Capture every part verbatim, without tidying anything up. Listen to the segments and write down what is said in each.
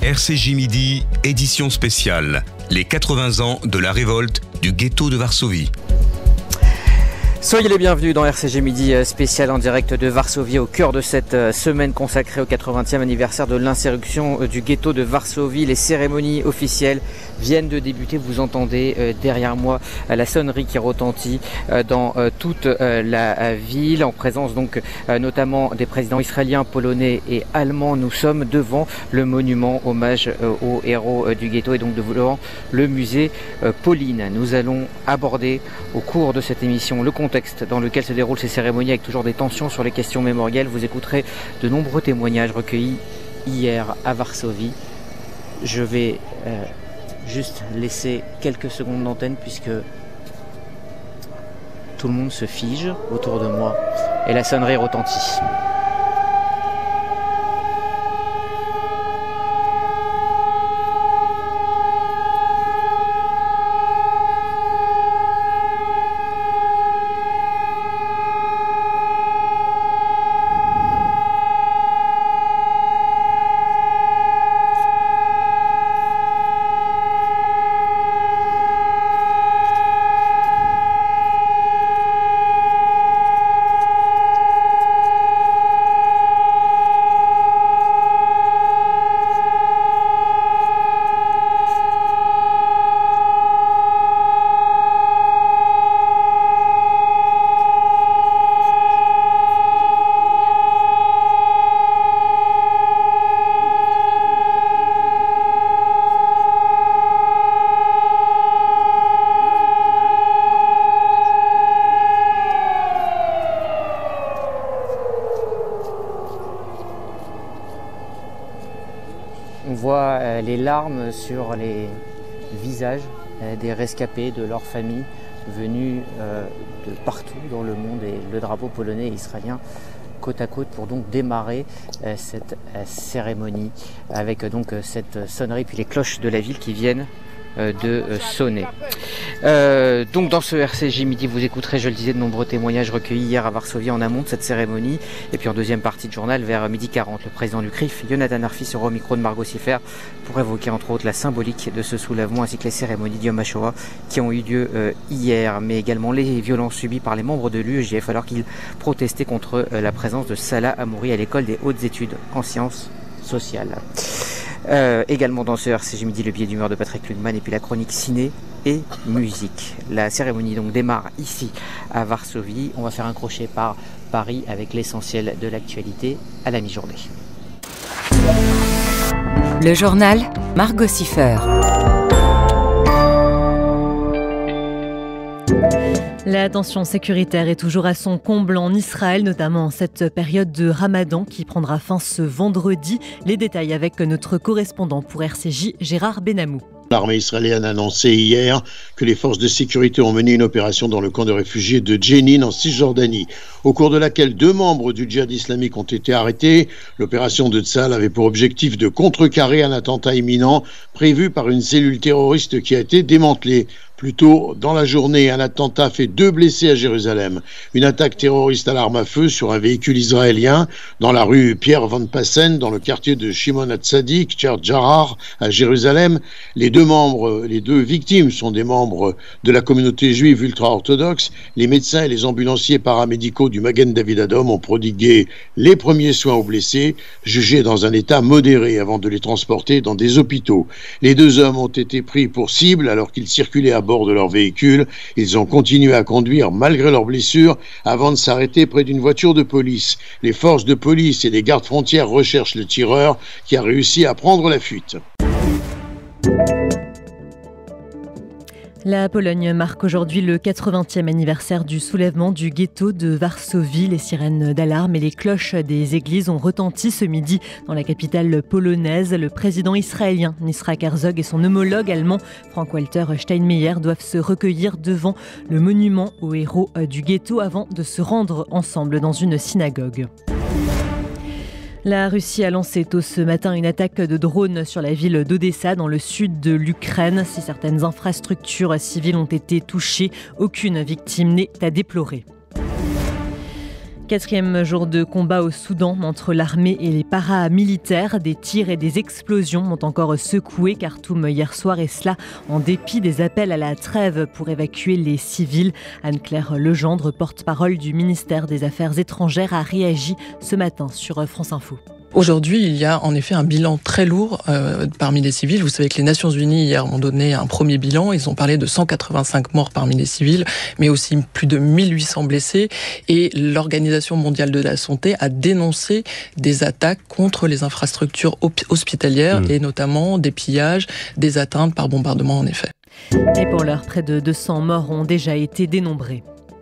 R C J Midi, édition spéciale. Les quatre-vingts ans de la révolte du ghetto de Varsovie. Soyez les bienvenus dans R C J Midi spécial en direct de Varsovie au cœur de cette semaine consacrée au quatre-vingtième anniversaire de l'insurrection du ghetto de Varsovie. Les cérémonies officielles viennent de débuter. Vous entendez derrière moi la sonnerie qui retentit dans toute la ville en présence donc notamment des présidents israéliens, polonais et allemands. Nous sommes devant le monument hommage aux héros du ghetto et donc devant le musée Pauline. Nous allons aborder au cours de cette émission le contexte dans lequel se déroulent ces cérémonies avec toujours des tensions sur les questions mémorielles. Vous écouterez de nombreux témoignages recueillis hier à Varsovie. Je vais euh, juste laisser quelques secondes d'antenne puisque tout le monde se fige autour de moi et la sonnerie retentit. On voit euh, les larmes sur les visages euh, des rescapés, de leurs familles venus euh, de partout dans le monde et le drapeau polonais et israélien côte à côte pour donc démarrer euh, cette euh, cérémonie avec euh, donc euh, cette sonnerie puis les cloches de la ville qui viennent euh, de euh, sonner. Euh, donc dans ce R C J Midi, vous écouterez, je le disais, de nombreux témoignages recueillis hier à Varsovie en amont de cette cérémonie. Et puis en deuxième partie de journal, vers midi quarante, le président du C R I F, Yonatan Arfi, sera au micro de Margot Siffer pour évoquer entre autres la symbolique de ce soulèvement ainsi que les cérémonies d'Yom HaShoah qui ont eu lieu euh, hier, mais également les violences subies par les membres de l'U E J F alors qu'ils protestaient contre euh, la présence de Salah Hamouri à l'école des hautes études en sciences sociales. Euh, également dans ce R C J Midi, le billet d'humeur de Patrick Lugman et puis la chronique ciné et musique. La cérémonie donc démarre ici à Varsovie. On va faire un crochet par Paris avec l'essentiel de l'actualité à la mi-journée. Le journal Margot Siffer. La tension sécuritaire est toujours à son comble en Israël, notamment en cette période de Ramadan qui prendra fin ce vendredi. Les détails avec notre correspondant pour R C J, Gérard Benamou. L'armée israélienne a annoncé hier que les forces de sécurité ont mené une opération dans le camp de réfugiés de Jenin en Cisjordanie, au cours de laquelle deux membres du djihad islamique ont été arrêtés. L'opération de Tsahal avait pour objectif de contrecarrer un attentat imminent prévu par une cellule terroriste qui a été démantelée. Plus tôt dans la journée, un attentat fait deux blessés à Jérusalem. Une attaque terroriste à l'arme à feu sur un véhicule israélien dans la rue Pierre Van Passen, dans le quartier de Shimon HaTzadik, Cher Jarar, à Jérusalem. Les deux membres, les deux victimes sont des membres de la communauté juive ultra-orthodoxe. Les médecins et les ambulanciers paramédicaux du Magen David Adom ont prodigué les premiers soins aux blessés, jugés dans un état modéré avant de les transporter dans des hôpitaux. Les deux hommes ont été pris pour cible alors qu'ils circulaient à bord de leur véhicule. Ils ont continué à conduire malgré leurs blessures avant de s'arrêter près d'une voiture de police. Les forces de police et les gardes frontières recherchent le tireur qui a réussi à prendre la fuite. La Pologne marque aujourd'hui le quatre-vingtième anniversaire du soulèvement du ghetto de Varsovie. Les sirènes d'alarme et les cloches des églises ont retenti ce midi dans la capitale polonaise. Le président israélien Yitzhak Herzog et son homologue allemand Frank-Walter Steinmeier doivent se recueillir devant le monument aux héros du ghetto avant de se rendre ensemble dans une synagogue. La Russie a lancé tôt ce matin une attaque de drone sur la ville d'Odessa dans le sud de l'Ukraine. Si certaines infrastructures civiles ont été touchées, aucune victime n'est à déplorer. Quatrième jour de combat au Soudan entre l'armée et les paramilitaires. Des tirs et des explosions ont encore secoué Khartoum hier soir, et cela en dépit des appels à la trêve pour évacuer les civils. Anne-Claire Legendre, porte-parole du ministère des Affaires étrangères, a réagi ce matin sur France Info. Aujourd'hui, il y a en effet un bilan très lourd euh, parmi les civils. Vous savez que les Nations Unies hier ont donné un premier bilan. Ils ont parlé de cent quatre-vingt-cinq morts parmi les civils, mais aussi plus de mille huit cents blessés. Et l'Organisation mondiale de la santé a dénoncé des attaques contre les infrastructures hospitalières mmh. et notamment des pillages, des atteintes par bombardement en effet. Et pour l'heure, près de deux cents morts ont déjà été dénombrés.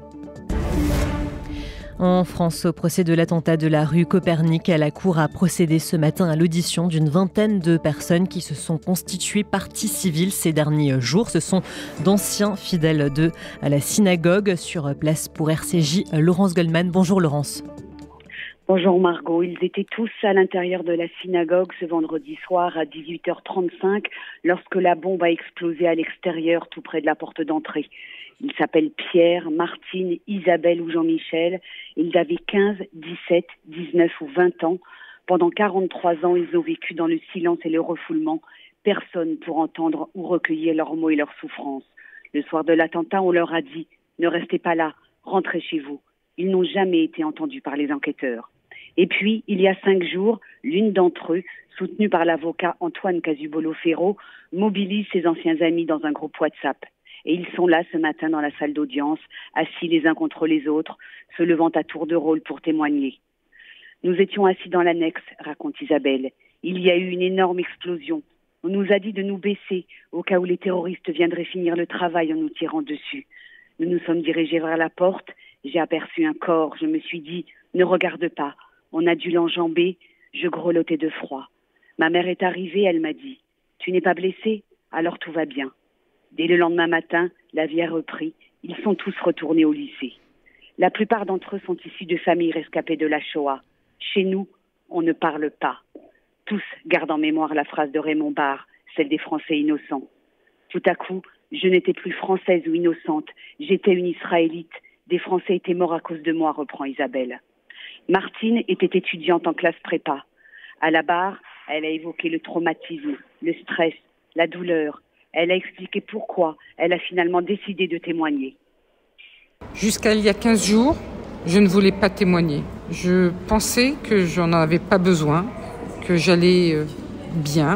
En France, au procès de l'attentat de la rue Copernic, la Cour a procédé ce matin à l'audition d'une vingtaine de personnes qui se sont constituées partie civile ces derniers jours. Ce sont d'anciens fidèles de à la synagogue. Sur place pour R C J, Laurence Goldman. Bonjour Laurence. Bonjour Margot. Ils étaient tous à l'intérieur de la synagogue ce vendredi soir à dix-huit heures trente-cinq lorsque la bombe a explosé à l'extérieur tout près de la porte d'entrée. Ils s'appellent Pierre, Martine, Isabelle ou Jean-Michel. Ils avaient quinze, dix-sept, dix-neuf ou vingt ans. Pendant quarante-trois ans, ils ont vécu dans le silence et le refoulement. Personne pour entendre ou recueillir leurs mots et leurs souffrances. Le soir de l'attentat, on leur a dit « Ne restez pas là, rentrez chez vous ». Ils n'ont jamais été entendus par les enquêteurs. Et puis, il y a cinq jours, l'une d'entre eux, soutenue par l'avocat Antoine Casubolo-Ferro, mobilise ses anciens amis dans un groupe WhatsApp. Et ils sont là ce matin dans la salle d'audience, assis les uns contre les autres, se levant à tour de rôle pour témoigner. Nous étions assis dans l'annexe, raconte Isabelle. Il y a eu une énorme explosion. On nous a dit de nous baisser au cas où les terroristes viendraient finir le travail en nous tirant dessus. Nous nous sommes dirigés vers la porte. J'ai aperçu un corps. Je me suis dit, ne regarde pas. On a dû l'enjamber. Je grelottais de froid. Ma mère est arrivée, elle m'a dit, tu n'es pas blessé? Alors tout va bien. Dès le lendemain matin, la vie a repris. Ils sont tous retournés au lycée. La plupart d'entre eux sont issus de familles rescapées de la Shoah. Chez nous, on ne parle pas. Tous gardent en mémoire la phrase de Raymond Barre, celle des Français innocents. Tout à coup, je n'étais plus française ou innocente. J'étais une Israélite. Des Français étaient morts à cause de moi, reprend Isabelle. Martine était étudiante en classe prépa. À la barre, elle a évoqué le traumatisme, le stress, la douleur. Elle a expliqué pourquoi elle a finalement décidé de témoigner. Jusqu'à il y a quinze jours, je ne voulais pas témoigner. Je pensais que j'en avais pas besoin, que j'allais bien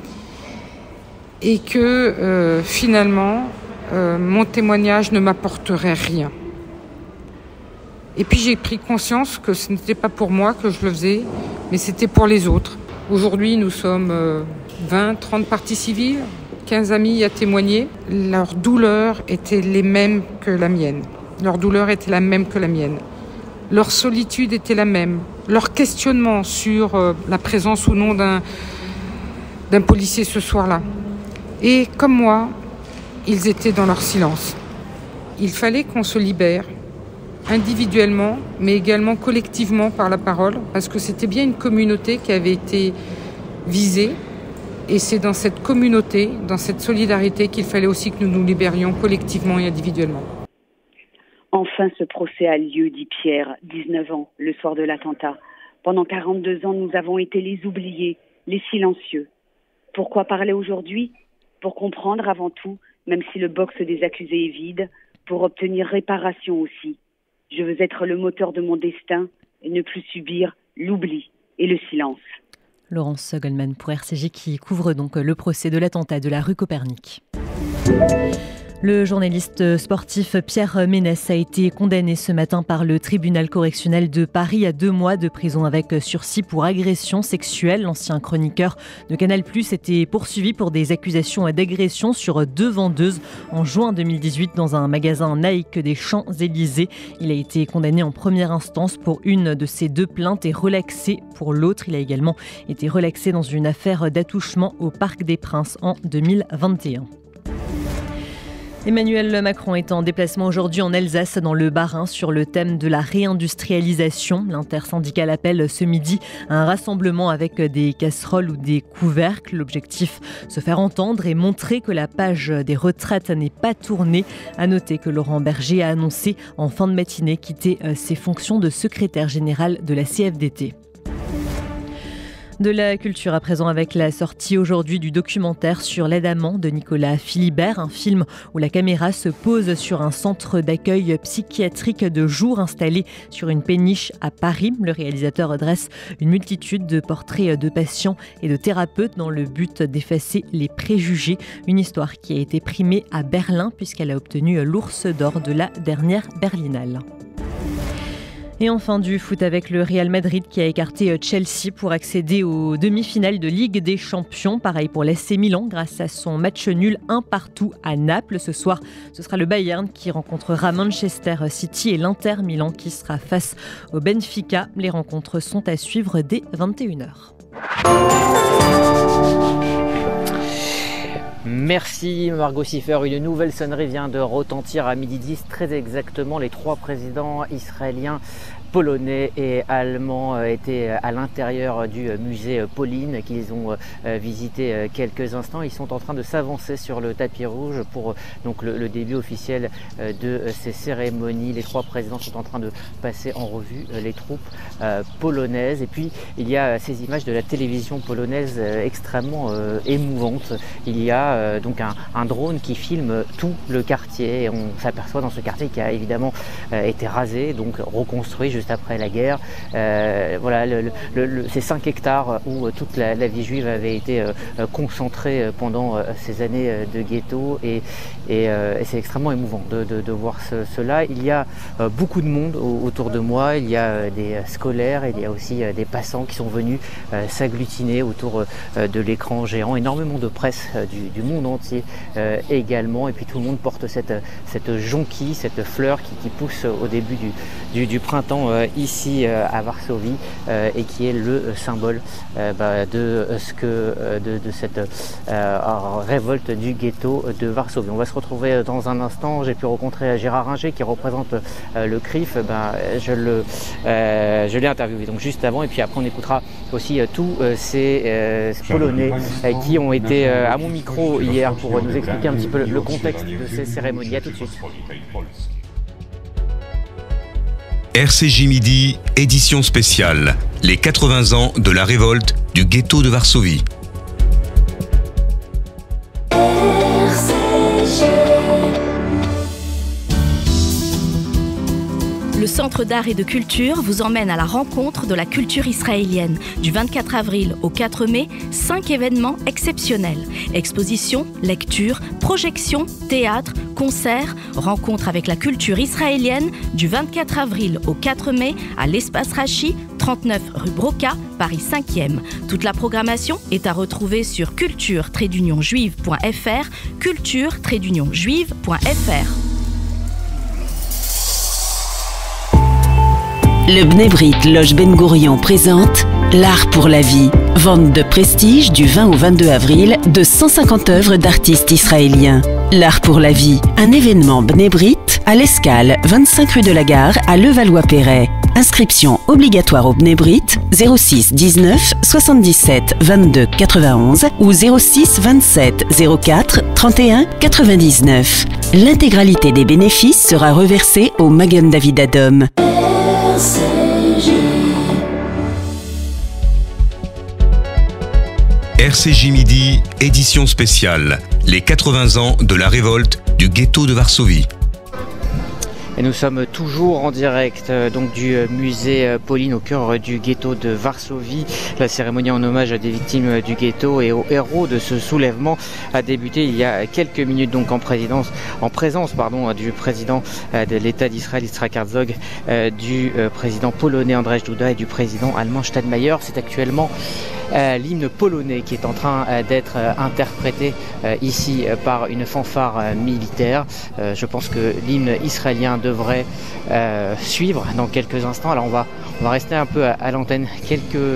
et que euh, finalement, euh, mon témoignage ne m'apporterait rien. Et puis j'ai pris conscience que ce n'était pas pour moi que je le faisais, mais c'était pour les autres. Aujourd'hui, nous sommes euh, vingt, trente parties civiles. quinze amis à témoigner, leur douleur était les mêmes que la mienne. Leur douleur était la même que la mienne. Leur solitude était la même. Leur questionnement sur euh, la présence ou non d'un, d'un policier ce soir-là. Et comme moi, ils étaient dans leur silence. Il fallait qu'on se libère, individuellement, mais également collectivement par la parole, parce que c'était bien une communauté qui avait été visée. Et c'est dans cette communauté, dans cette solidarité qu'il fallait aussi que nous nous libérions collectivement et individuellement. Enfin, ce procès a lieu, dit Pierre, dix-neuf ans, le soir de l'attentat. Pendant quarante-deux ans, nous avons été les oubliés, les silencieux. Pourquoi parler aujourd'hui? Pour comprendre avant tout, même si le box des accusés est vide, pour obtenir réparation aussi. Je veux être le moteur de mon destin et ne plus subir l'oubli et le silence. Laurence Goldman pour R C J qui couvre donc le procès de l'attentat de la rue Copernic. Le journaliste sportif Pierre Ménès a été condamné ce matin par le tribunal correctionnel de Paris à deux mois de prison avec sursis pour agression sexuelle. L'ancien chroniqueur de Canal plus, était poursuivi pour des accusations d'agression sur deux vendeuses en juin deux mille dix-huit dans un magasin Nike des Champs-Élysées. Il a été condamné en première instance pour une de ces deux plaintes et relaxé pour l'autre. Il a également été relaxé dans une affaire d'attouchement au Parc des Princes en deux mille vingt et un. Emmanuel Macron est en déplacement aujourd'hui en Alsace, dans le Bas-Rhin, sur le thème de la réindustrialisation. L'intersyndicale appelle ce midi à un rassemblement avec des casseroles ou des couvercles. L'objectif, se faire entendre et montrer que la page des retraites n'est pas tournée. À noter que Laurent Berger a annoncé en fin de matinée quitter ses fonctions de secrétaire général de la C F D T. De la culture à présent, avec la sortie aujourd'hui du documentaire sur l'aide amant de Nicolas Philibert, un film où la caméra se pose sur un centre d'accueil psychiatrique de jour installé sur une péniche à Paris. Le réalisateur dresse une multitude de portraits de patients et de thérapeutes dans le but d'effacer les préjugés. Une histoire qui a été primée à Berlin puisqu'elle a obtenu l'Ours d'or de la dernière Berlinale. Et enfin du foot avec le Real Madrid qui a écarté Chelsea pour accéder aux demi-finales de Ligue des Champions. Pareil pour l'A C Milan grâce à son match nul un partout à Naples. Ce soir, ce sera le Bayern qui rencontrera Manchester City et l'Inter Milan qui sera face au Benfica. Les rencontres sont à suivre dès vingt et une heures. Merci Margot Siffer. Une nouvelle sonnerie vient de retentir à midi dix, très exactement. Les trois présidents israéliens, polonais et allemands étaient à l'intérieur du musée Pauline qu'ils ont visité quelques instants. Ils sont en train de s'avancer sur le tapis rouge pour donc le, le début officiel de ces cérémonies. Les trois présidents sont en train de passer en revue les troupes polonaises. Et puis il y a ces images de la télévision polonaise extrêmement émouvantes. Il y a donc un, un drone qui filme tout le quartier et on s'aperçoit dans ce quartier qui a évidemment été rasé, donc reconstruit juste après la guerre. Euh, voilà, le, le, le, ces cinq hectares où toute la, la vie juive avait été euh, concentrée pendant euh, ces années de ghetto et, et, euh, et c'est extrêmement émouvant de, de, de voir ce, cela. Il y a euh, beaucoup de monde au, autour de moi, il y a euh, des scolaires, il y a aussi euh, des passants qui sont venus euh, s'agglutiner autour euh, de l'écran géant, énormément de presse euh, du, du monde entier euh, également, et puis tout le monde porte cette, cette jonquille, cette fleur qui, qui pousse au début du, du, du printemps euh, ici euh, à Varsovie euh, et qui est le symbole euh, bah, de ce que euh, de, de cette euh, révolte du ghetto de Varsovie. On va se retrouver dans un instant. J'ai pu rencontrer Gérard Ringer qui représente euh, le C R I F. Ben, je le euh, je l'ai interviewé donc juste avant, et puis après on écoutera aussi euh, tous euh, ces euh, Polonais euh, qui ont été euh, à mon micro hier pour nous expliquer un petit peu le, le contexte de ces cérémonies. À tout de suite. R C J Midi, édition spéciale, les quatre-vingts ans de la révolte du ghetto de Varsovie. R C J. Le Centre d'art et de culture vous emmène à la rencontre de la culture israélienne. Du vingt-quatre avril au quatre mai, cinq événements exceptionnels. Expositions, lectures, projections, théâtre, concerts, rencontres avec la culture israélienne du vingt-quatre avril au quatre mai à l'Espace Rachi, trente-neuf rue Broca, Paris cinquième. Toute la programmation est à retrouver sur culture tiret juive point f r, culture tiret juive point f r. Le Bnei Brit Loge Ben Gourion présente L'Art pour la vie. Vente de prestige du vingt au vingt-deux avril de cent cinquante œuvres d'artistes israéliens. L'Art pour la vie, un événement Bnei Brit à l'Escale, vingt-cinq rue de la Gare à Levallois-Perret. Inscription obligatoire au Bnei Brit zéro six dix-neuf soixante-dix-sept vingt-deux quatre-vingt-onze ou zéro six vingt-sept zéro quatre trente et un quatre-vingt-dix-neuf. L'intégralité des bénéfices sera reversée au Magen David Adom. R C J Midi, édition spéciale, les quatre-vingts ans de la révolte du ghetto de Varsovie. Et nous sommes toujours en direct euh, donc du musée euh, Pauline au cœur euh, du ghetto de Varsovie. La cérémonie en hommage à des victimes euh, du ghetto et aux héros de ce soulèvement a débuté il y a quelques minutes donc en présidence, en présence pardon du président euh, de l'État d'Israël Yitzhak Herzog, euh, du euh, président polonais Andrzej Duda et du président allemand Steinmeier. C'est actuellement Euh, l'hymne polonais qui est en train euh, d'être euh, interprété euh, ici euh, par une fanfare euh, militaire. Euh, je pense que l'hymne israélien devrait euh, suivre dans quelques instants. Alors on va, on va rester un peu à, à l'antenne quelques,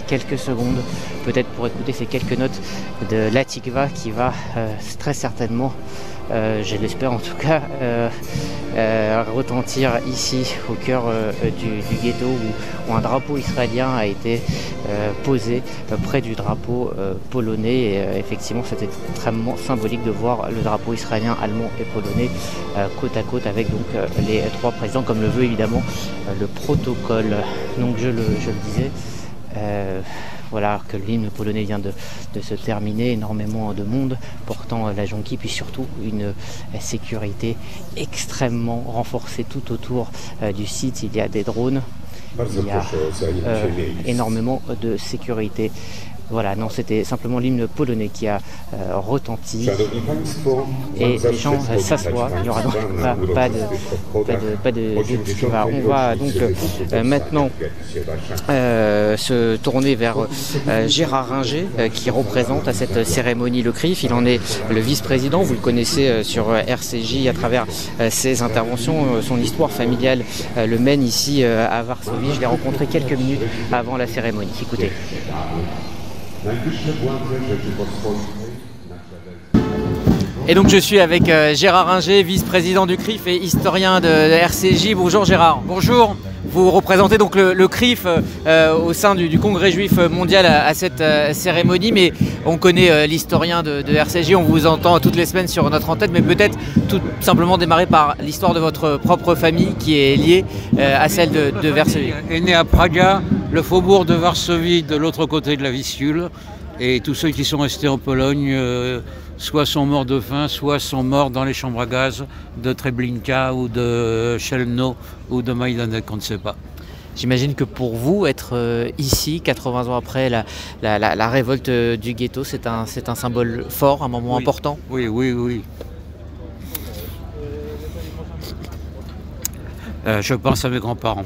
quelques secondes, peut-être pour écouter ces quelques notes de l'Atikva qui va euh, très certainement, euh, je l'espère en tout cas, euh, euh, retentir ici au cœur euh, du, du ghetto où, où un drapeau israélien a été euh, posé euh, près du drapeau euh, polonais. Et euh, effectivement, c'était extrêmement symbolique de voir le drapeau israélien, allemand et polonais euh, côte à côte avec donc euh, les trois présidents, comme le veut évidemment euh, le protocole. Donc je le, je le disais. Euh, Voilà, que l'hymne polonais vient de, de se terminer, énormément de monde portant la jonquille, puis surtout une sécurité extrêmement renforcée tout autour euh, du site. Il y a des drones, il y a euh, énormément de sécurité. Voilà, non, c'était simplement l'hymne polonais qui a euh, retenti et les gens euh, s'assoient. Il n'y aura donc pas, pas de, pas de, pas de, de va. On va donc euh, maintenant euh, se tourner vers euh, Gérard Ringer euh, qui représente à cette cérémonie le C R I F. Il en est le vice-président. Vous le connaissez euh, sur euh, R C J à travers euh, ses interventions. Euh, son histoire familiale euh, le mène ici euh, à Varsovie. Je l'ai rencontré quelques minutes avant la cérémonie. Écoutez. Et donc je suis avec euh, Gérard Ringer, vice-président du C R I F et historien de, de R C J. Bonjour Gérard. Bonjour. Vous représentez donc le, le C R I F euh, au sein du, du Congrès juif mondial à, à cette euh, cérémonie, mais on connaît euh, l'historien de, de R C J, on vous entend toutes les semaines sur notre antenne, mais peut-être tout simplement démarrer par l'histoire de votre propre famille qui est liée euh, à celle de, de Varsovie. Est né à Praga, le faubourg de Varsovie de l'autre côté de la Vistule, et tous ceux qui sont restés en Pologne euh, soit sont morts de faim, soit sont morts dans les chambres à gaz de Treblinka ou de Chelmno ou de Majdanek, on ne sait pas. J'imagine que pour vous, être euh, ici, quatre-vingts ans après la, la, la, la révolte du ghetto, c'est un, c'est un symbole fort, un moment oui. important. Oui, oui, oui. Euh, je pense à mes grands-parents.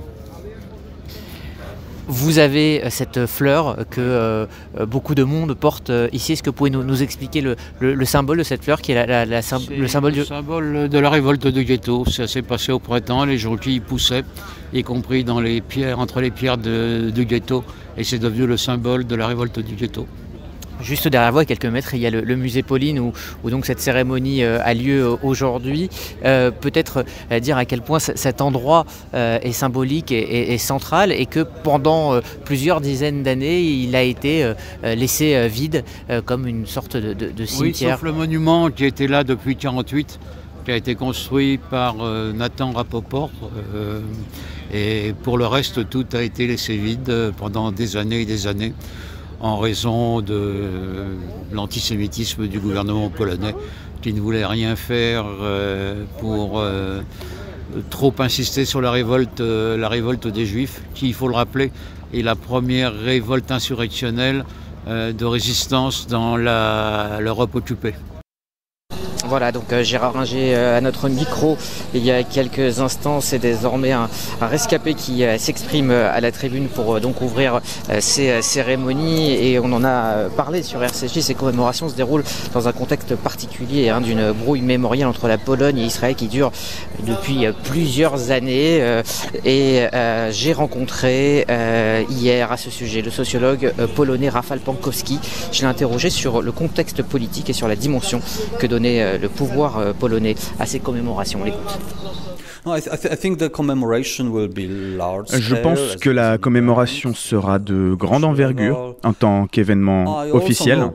Vous avez cette fleur que euh, beaucoup de monde porte ici. Est-ce que vous pouvez nous, nous expliquer le, le, le symbole de cette fleur qui est la, la, la symb le symbole le du... symbole de la révolte du ghetto. Ça s'est passé au printemps, les jonquilles poussaient, y compris dans les pierres, entre les pierres de, du ghetto, et c'est devenu le symbole de la révolte du ghetto. Juste derrière vous, à quelques mètres, il y a le, le musée Pauline où, où donc cette cérémonie euh, a lieu euh, aujourd'hui. Euh, Peut-être euh, dire à quel point cet endroit euh, est symbolique et, et, et central, et que pendant euh, plusieurs dizaines d'années, il a été euh, laissé euh, vide euh, comme une sorte de, de, de cimetière. Oui, sauf le monument qui était là depuis mille neuf cent quarante-huit, qui a été construit par euh, Nathan Rapoport. Euh, et pour le reste, tout a été laissé vide pendant des années et des années, en raison de l'antisémitisme du gouvernement polonais qui ne voulait rien faire euh, pour euh, trop insister sur la révolte, euh, la révolte des Juifs, qui, il faut le rappeler, est la première révolte insurrectionnelle euh, de résistance dans l'Europe occupée. Voilà, donc euh, Gérard Ringer euh, à notre micro il y a quelques instants. C'est désormais un, un rescapé qui euh, s'exprime euh, à la tribune pour euh, donc ouvrir euh, ces euh, cérémonies, et on en a euh, parlé sur R C J. Ces commémorations se déroulent dans un contexte particulier, hein, d'une brouille mémorielle entre la Pologne et Israël qui dure depuis euh, plusieurs années. Euh, et euh, j'ai rencontré euh, hier à ce sujet le sociologue euh, polonais Rafał Pankowski. Je l'ai interrogé sur le contexte politique et sur la dimension que donnait euh, le pouvoir euh, polonais à ces commémorations. On l'écoute. Je pense que la commémoration sera de grande envergure en tant qu'événement officiel.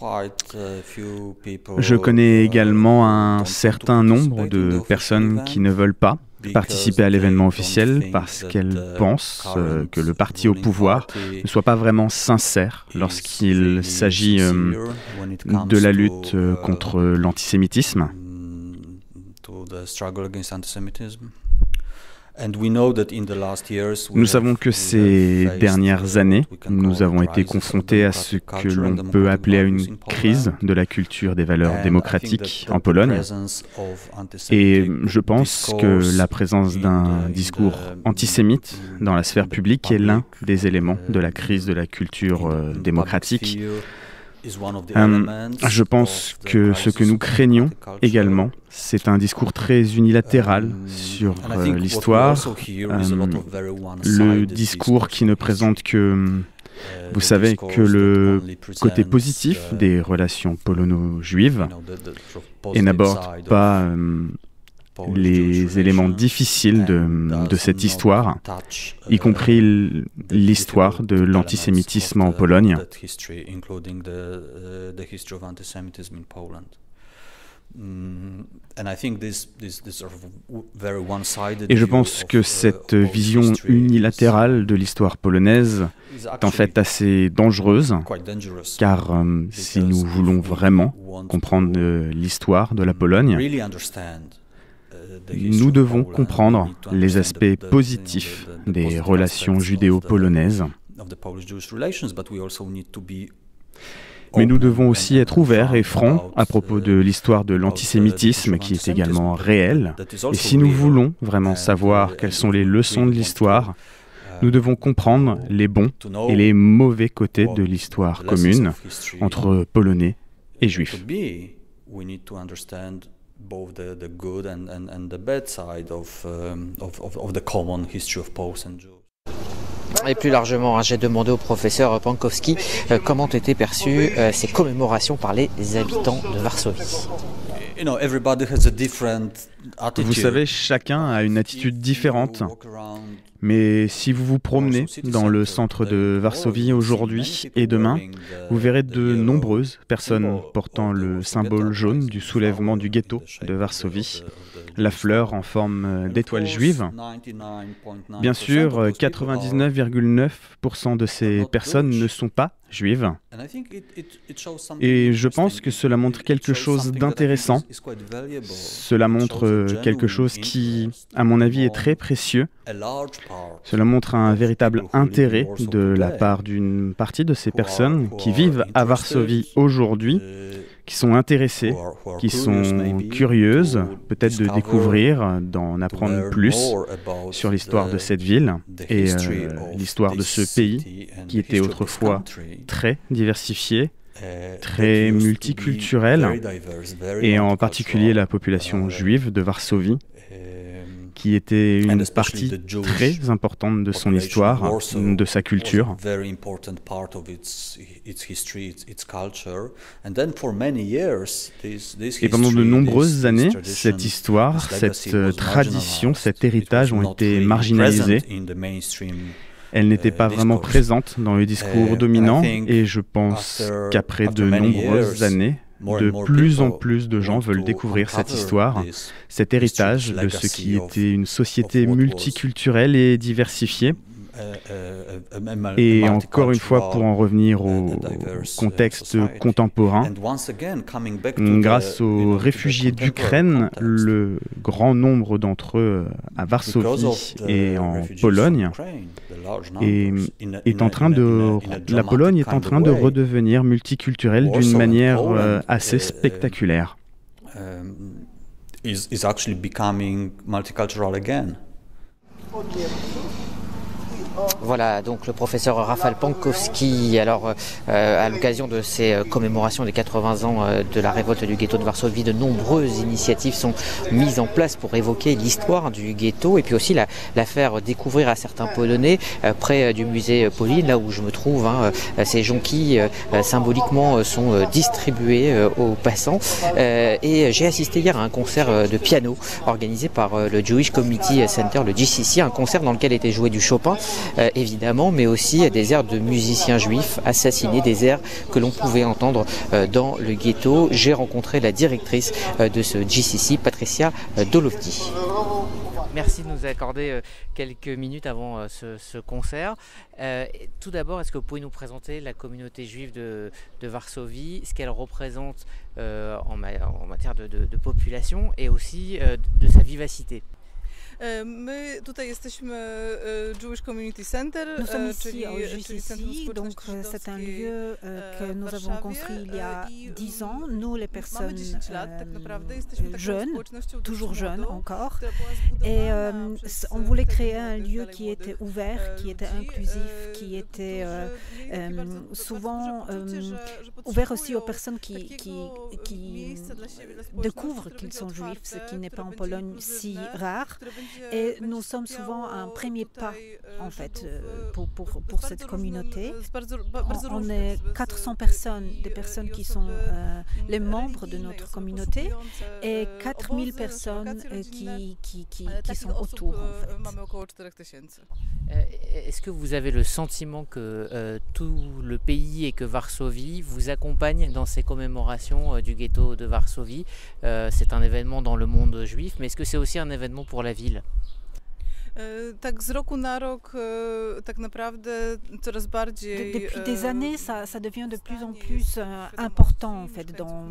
Je connais également un certain nombre de personnes qui ne veulent pas participer à l'événement officiel parce qu'elles pensent euh, que le parti au pouvoir ne soit pas vraiment sincère lorsqu'il s'agit euh, de la lutte euh, contre l'antisémitisme. Nous savons que ces dernières années, nous avons été confrontés à ce que l'on peut appeler à une crise de la culture des valeurs démocratiques en Pologne. Et je pense que la présence d'un discours antisémite dans la sphère publique est l'un des éléments de la crise de la culture euh, démocratique. Euh, je pense que ce que nous craignons également, c'est un discours très unilatéral sur euh, l'histoire, euh, le discours qui ne présente que Vous savez que le côté positif des relations polono-juives et n'aborde pas euh, les éléments difficiles de, de cette histoire, y compris l'histoire de l'antisémitisme en Pologne. Et je pense que cette vision unilatérale de l'histoire polonaise est en fait assez dangereuse, car euh, si nous voulons vraiment comprendre euh, l'histoire de la Pologne, nous devons comprendre les aspects positifs des relations judéo-polonaises. Mais nous devons aussi être ouverts et francs à propos de l'histoire de l'antisémitisme qui est également réelle. Et si nous voulons vraiment savoir quelles sont les leçons de l'histoire, nous devons comprendre les bons et les mauvais côtés de l'histoire commune entre Polonais et Juifs. Et plus largement, hein, j'ai demandé au professeur Pankowski euh, comment étaient perçues euh, ces commémorations par les habitants de Varsovie. Vous savez, chacun a une attitude différente. Mais si vous vous promenez dans le centre de Varsovie aujourd'hui et demain, vous verrez de nombreuses personnes portant le symbole jaune du soulèvement du ghetto de Varsovie, la fleur en forme d'étoile juive. Bien sûr, quatre-vingt-dix-neuf virgule neuf pour cent de ces personnes ne sont pas juives. Et je pense que cela montre quelque chose d'intéressant. Cela montre quelque chose qui, à mon avis, est très précieux. Cela montre un véritable intérêt de la part d'une partie de ces personnes qui vivent à Varsovie aujourd'hui, qui sont intéressées, qui sont curieuses, peut-être de découvrir, d'en apprendre plus sur l'histoire de cette ville et euh, l'histoire de ce pays qui était autrefois très diversifié, très multiculturel, et en particulier la population juive de Varsovie, qui était une partie très importante de son histoire, de sa culture. Et pendant de nombreuses années, cette histoire, cette tradition, cet héritage ont été marginalisés. Elle n'était pas vraiment présente dans le discours dominant, et je pense qu'après de nombreuses années, de plus en plus de gens veulent découvrir cette histoire, cet héritage de ce qui était une société multiculturelle et diversifiée. Et encore une fois, pour en revenir au contexte contemporain, grâce aux réfugiés d'Ukraine, le grand nombre d'entre eux à Varsovie et en Pologne est, est en train de, la Pologne est en train de redevenir multiculturelle d'une manière euh, assez spectaculaire. Voilà donc le professeur Rafał Pankowski. Alors euh, à l'occasion de ces euh, commémorations des quatre-vingts ans euh, de la révolte du ghetto de Varsovie, de nombreuses initiatives sont mises en place pour évoquer l'histoire du ghetto et puis aussi la, la faire découvrir à certains Polonais euh, près euh, du musée Pauline, là où je me trouve, hein, euh, ces jonquilles euh, symboliquement euh, sont euh, distribués euh, aux passants euh, et j'ai assisté hier à un concert euh, de piano organisé par euh, le Jewish Community Center, le J C C, un concert dans lequel était joué du Chopin Euh, évidemment, mais aussi des airs de musiciens juifs assassinés, des airs que l'on pouvait entendre euh, dans le ghetto. J'ai rencontré la directrice euh, de ce J C C, Patricia euh, Dolovdi. Merci de nous accorder euh, quelques minutes avant euh, ce, ce concert. Euh, tout d'abord, est-ce que vous pouvez nous présenter la communauté juive de, de Varsovie, ce qu'elle représente euh, en, ma en matière de, de, de population et aussi euh, de sa vivacité? My tutaj jesteśmy Jewish Community Center. Nous sommes ici au J C C, donc c'est un lieu que nous avons construit il y a dix ans. Nous, les personnes euh, jeunes, toujours jeunes encore, et euh, on voulait créer un lieu qui était ouvert, qui était inclusif, qui était euh, euh, souvent euh, ouvert aussi aux personnes qui, qui, qui découvrent qu'ils sont juifs, ce qui n'est pas en Pologne si rare. Et nous sommes souvent un premier pas, en fait, pour, pour, pour cette communauté. On, on est quatre cents personnes, des personnes qui sont euh, les membres de notre communauté, et quatre mille personnes euh, qui, qui, qui, qui sont autour, en fait. Est-ce que vous avez le sentiment que euh, tout le pays et que Varsovie vous accompagne dans ces commémorations euh, du ghetto de Varsovie? euh, C'est un événement dans le monde juif, mais est-ce que c'est aussi un événement pour la ville? Depuis des années, ça, ça devient de plus en plus euh, important en fait dans,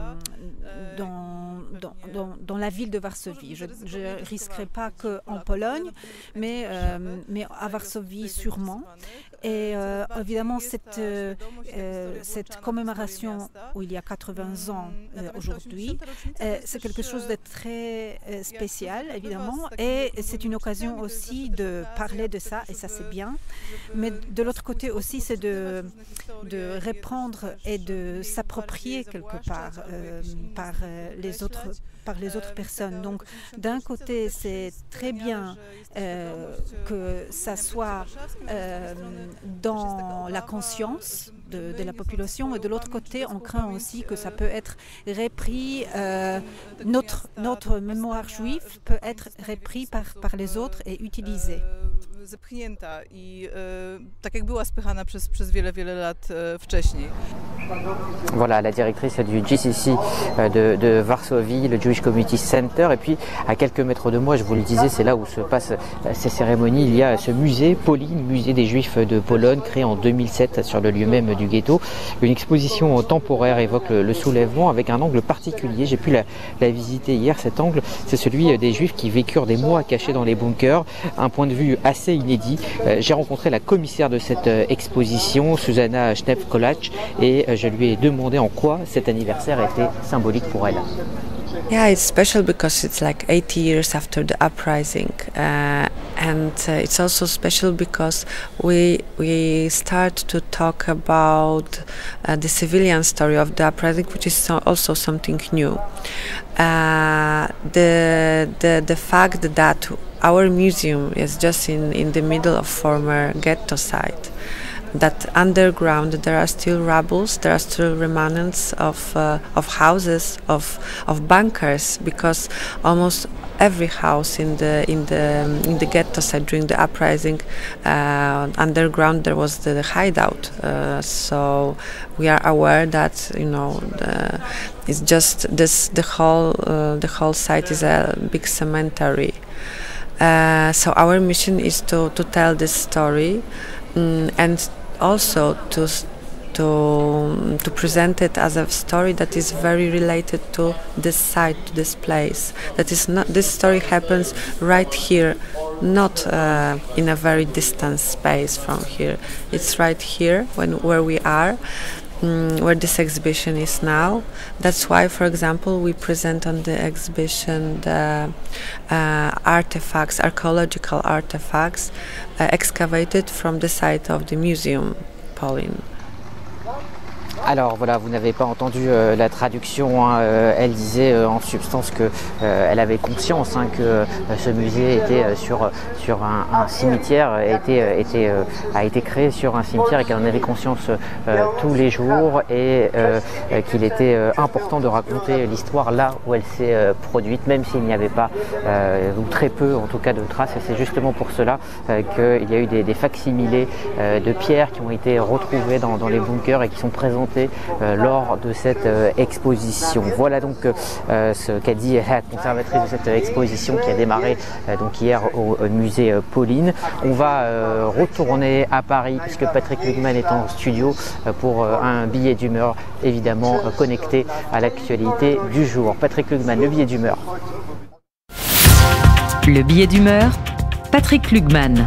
dans, dans, dans, dans la ville de Varsovie. Je ne risquerai pas qu'en Pologne, mais, euh, mais à Varsovie sûrement. Et euh, évidemment, cette, euh, cette commémoration où il y a quatre-vingts ans euh, aujourd'hui, euh, c'est quelque chose de très euh, spécial, évidemment, et c'est une occasion aussi de parler de ça, et ça c'est bien. Mais de l'autre côté aussi, c'est de, de reprendre et de s'approprier quelque part euh, par, euh, les autres, par les autres personnes. Donc d'un côté, c'est très bien euh, que ça soit euh, dans la conscience de, de la population, et de l'autre côté, on craint aussi que ça peut être repris, euh, notre, notre mémoire juive peut être repris par, par les autres et utilisée. Zepchnięta i tak jak była spychana przez, przez wiele, wiele lat wcześniej. Voilà, la directrice du G C C de, de Varsovie, le Jewish Community Center. Et puis, à quelques mètres de moi, je vous le disais, c'est là où se passent ces cérémonies. Il y a ce musée, Pauline, musée des Juifs de Pologne, créé en deux mille sept sur le lieu même du ghetto. Une exposition temporaire évoque le, le soulèvement avec un angle particulier. J'ai pu la, la visiter hier. Cet angle, c'est celui des Juifs qui vécurent des mois cachés dans les bunkers. Un point de vue assez inédit. Euh, j'ai rencontré la commissaire de cette euh, exposition, Susanna Schnepp-Kolach, et euh, je lui ai demandé en quoi cet anniversaire était symbolique pour elle. Yeah, it's special because it's like eighty years after the uprising, uh, and uh, it's also special because we we start to talk about uh, the civilian story of the uprising, which is so also something new. Uh, the the the fact that our museum is just in in the middle of former ghetto site, that underground there are still rubbles, there are still remnants of uh, of houses, of of bunkers, because almost every house in the in the in the ghetto side during the uprising, uh, underground there was the, the hideout. Uh, so we are aware that, you know, the, it's just this the whole uh, the whole site is a big cemetery. Uh, so our mission is to to tell this story, um, and also to to to present it as a story that is very related to this site, to this place. That is not, this story happens right here, not uh, in a very distant space from here. It's right here, when where we are, um, where this exhibition is now. That's why, for example, we present on the exhibition the uh, artifacts, archaeological artifacts, uh, excavated from the site of the museum, Pauline. Alors voilà, vous n'avez pas entendu euh, la traduction, hein. euh, elle disait euh, en substance que euh, elle avait conscience, hein, que euh, ce musée était euh, sur, sur un, un cimetière, était, euh, était, euh, a été créé sur un cimetière, et qu'elle en avait conscience euh, tous les jours, et euh, euh, qu'il était euh, important de raconter l'histoire là où elle s'est euh, produite, même s'il n'y avait pas, euh, ou très peu en tout cas, de traces. Et c'est justement pour cela euh, qu'il y a eu des, des facsimilés euh, de pierres qui ont été retrouvés dans, dans les bunkers et qui sont présentés Euh, lors de cette euh, exposition. Voilà donc euh, ce qu'a dit la conservatrice de cette euh, exposition qui a démarré euh, donc hier au, au musée euh, Pauline. On va euh, retourner à Paris puisque Patrick Lugman est en studio euh, pour euh, un billet d'humeur, évidemment euh, connecté à l'actualité du jour. Patrick Lugman, le billet d'humeur. Le billet d'humeur, Patrick Lugman.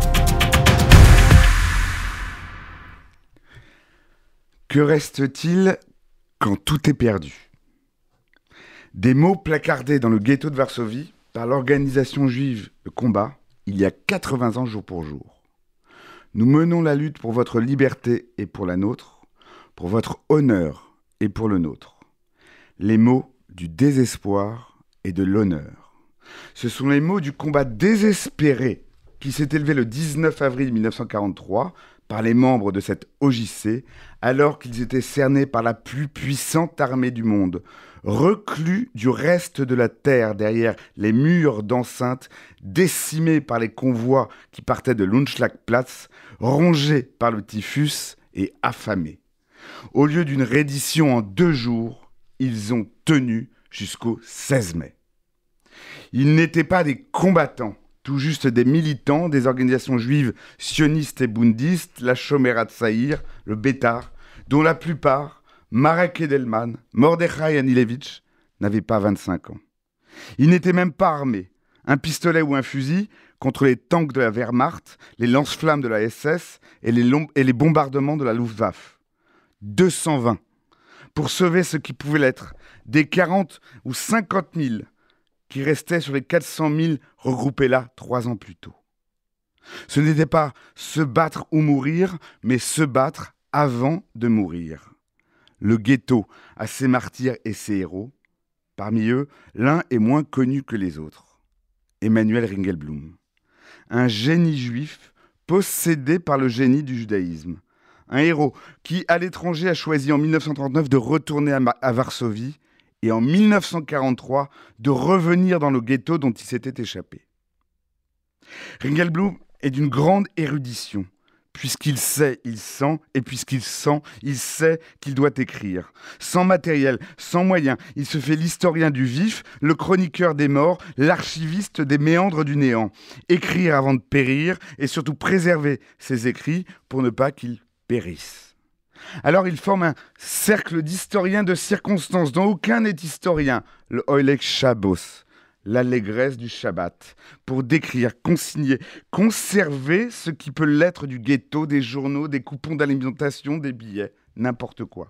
Que reste-t-il quand tout est perdu? Des mots placardés dans le ghetto de Varsovie par l'organisation juive Le Combat il y a quatre-vingts ans jour pour jour. Nous menons la lutte pour votre liberté et pour la nôtre, pour votre honneur et pour le nôtre. Les mots du désespoir et de l'honneur. Ce sont les mots du combat désespéré qui s'est élevé le dix-neuf avril mille neuf cent quarante-trois par les membres de cette O J C, alors qu'ils étaient cernés par la plus puissante armée du monde, reclus du reste de la terre derrière les murs d'enceinte, décimés par les convois qui partaient de l'Unschlagplatz, rongés par le typhus et affamés. Au lieu d'une reddition en deux jours, ils ont tenu jusqu'au seize mai. Ils n'étaient pas des combattants, tout juste des militants des organisations juives sionistes et bundistes, la Shomerat Tzaïr, le Bétar, dont la plupart, Marek Edelman, Mordechai Anilevitch, n'avaient pas vingt-cinq ans. Ils n'étaient même pas armés. Un pistolet ou un fusil contre les tanks de la Wehrmacht, les lance-flammes de la S S et les, et les bombardements de la Luftwaffe. deux cent vingt. Pour sauver ce qui pouvait l'être, des quarante ou cinquante mille qui restaient sur les quatre cent mille regroupés là trois ans plus tôt. Ce n'était pas se battre ou mourir, mais se battre avant de mourir. Le ghetto a ses martyrs et ses héros. Parmi eux, l'un est moins connu que les autres. Emmanuel Ringelblum. Un génie juif possédé par le génie du judaïsme. Un héros qui, à l'étranger, a choisi en mille neuf cent trente-neuf de retourner à, à Varsovie et en mille neuf cent quarante-trois de revenir dans le ghetto dont il s'était échappé. Ringelblum est d'une grande érudition. Puisqu'il sait, il sent, et puisqu'il sent, il sait qu'il doit écrire. Sans matériel, sans moyens, il se fait l'historien du vif, le chroniqueur des morts, l'archiviste des méandres du néant. Écrire avant de périr, et surtout préserver ses écrits pour ne pas qu'ils périssent. Alors il forme un cercle d'historiens de circonstances dont aucun n'est historien, le Oilek Shabbos. L'allégresse du Shabbat, pour décrire, consigner, conserver ce qui peut l'être du ghetto, des journaux, des coupons d'alimentation, des billets, n'importe quoi.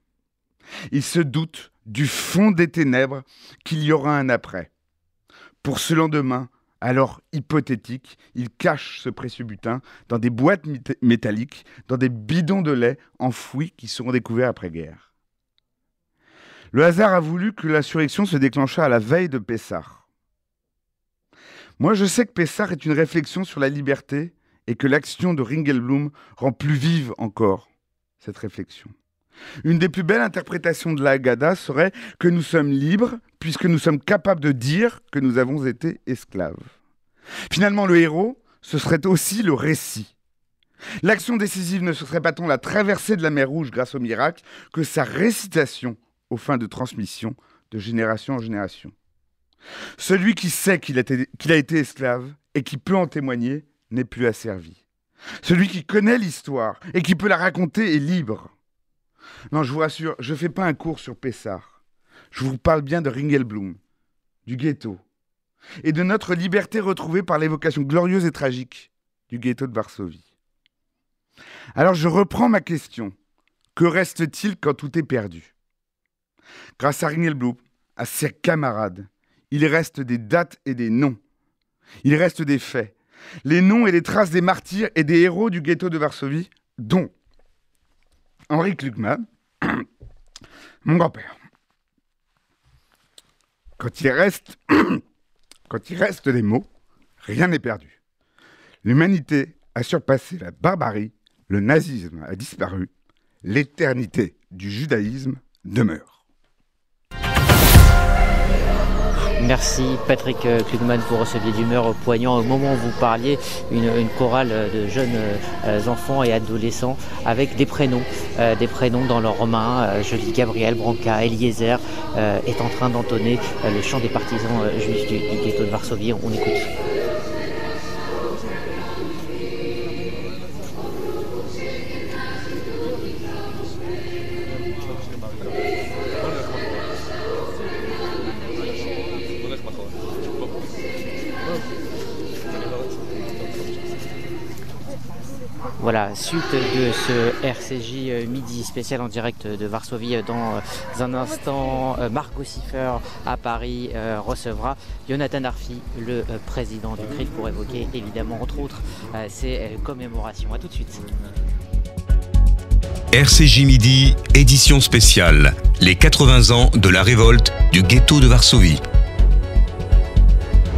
Il se doute du fond des ténèbres qu'il y aura un après. Pour ce lendemain, alors hypothétique, il cache ce précieux butin dans des boîtes métalliques, dans des bidons de lait enfouis qui seront découverts après-guerre. Le hasard a voulu que l'insurrection se déclenchât à la veille de Pessah. Moi, je sais que Pessah est une réflexion sur la liberté et que l'action de Ringelblum rend plus vive encore cette réflexion. Une des plus belles interprétations de la Haggadah serait que nous sommes libres puisque nous sommes capables de dire que nous avons été esclaves. Finalement, le héros, ce serait aussi le récit. L'action décisive ne serait pas tant la traversée de la mer Rouge grâce au miracle que sa récitation aux fins de transmission de génération en génération. Celui qui sait qu'il a, été, qu'il a été esclave et qui peut en témoigner n'est plus asservi. Celui qui connaît l'histoire et qui peut la raconter est libre. Non, je vous rassure, je ne fais pas un cours sur Pessah. Je vous parle bien de Ringelblum, du ghetto, et de notre liberté retrouvée par l'évocation glorieuse et tragique du ghetto de Varsovie. Alors je reprends ma question. Que reste-t-il quand tout est perdu ? Grâce à Ringelblum, à ses camarades, il reste des dates et des noms. Il reste des faits. Les noms et les traces des martyrs et des héros du ghetto de Varsovie, dont Henri Klugman, mon grand-père. Quand il reste, quand il reste des mots, rien n'est perdu. L'humanité a surpassé la barbarie, le nazisme a disparu, l'éternité du judaïsme demeure. Merci Patrick Klugman pour ce billet d'humeur poignant. Au moment où vous parliez, une, une chorale de jeunes euh, enfants et adolescents avec des prénoms, euh, des prénoms dans leurs mains. Euh, je lis Gabriel, Branca, Eliezer euh, est en train d'entonner euh, le chant des partisans euh, juifs du, du ghetto de Varsovie. On écoute. Voilà, suite de ce R C J Midi spécial en direct de Varsovie. Dans un instant, Margot Siffer à Paris recevra Jonathan Arfi, le président du C R I F, pour évoquer évidemment entre autres ces commémorations. A tout de suite. R C J Midi, édition spéciale, les quatre-vingts ans de la révolte du ghetto de Varsovie.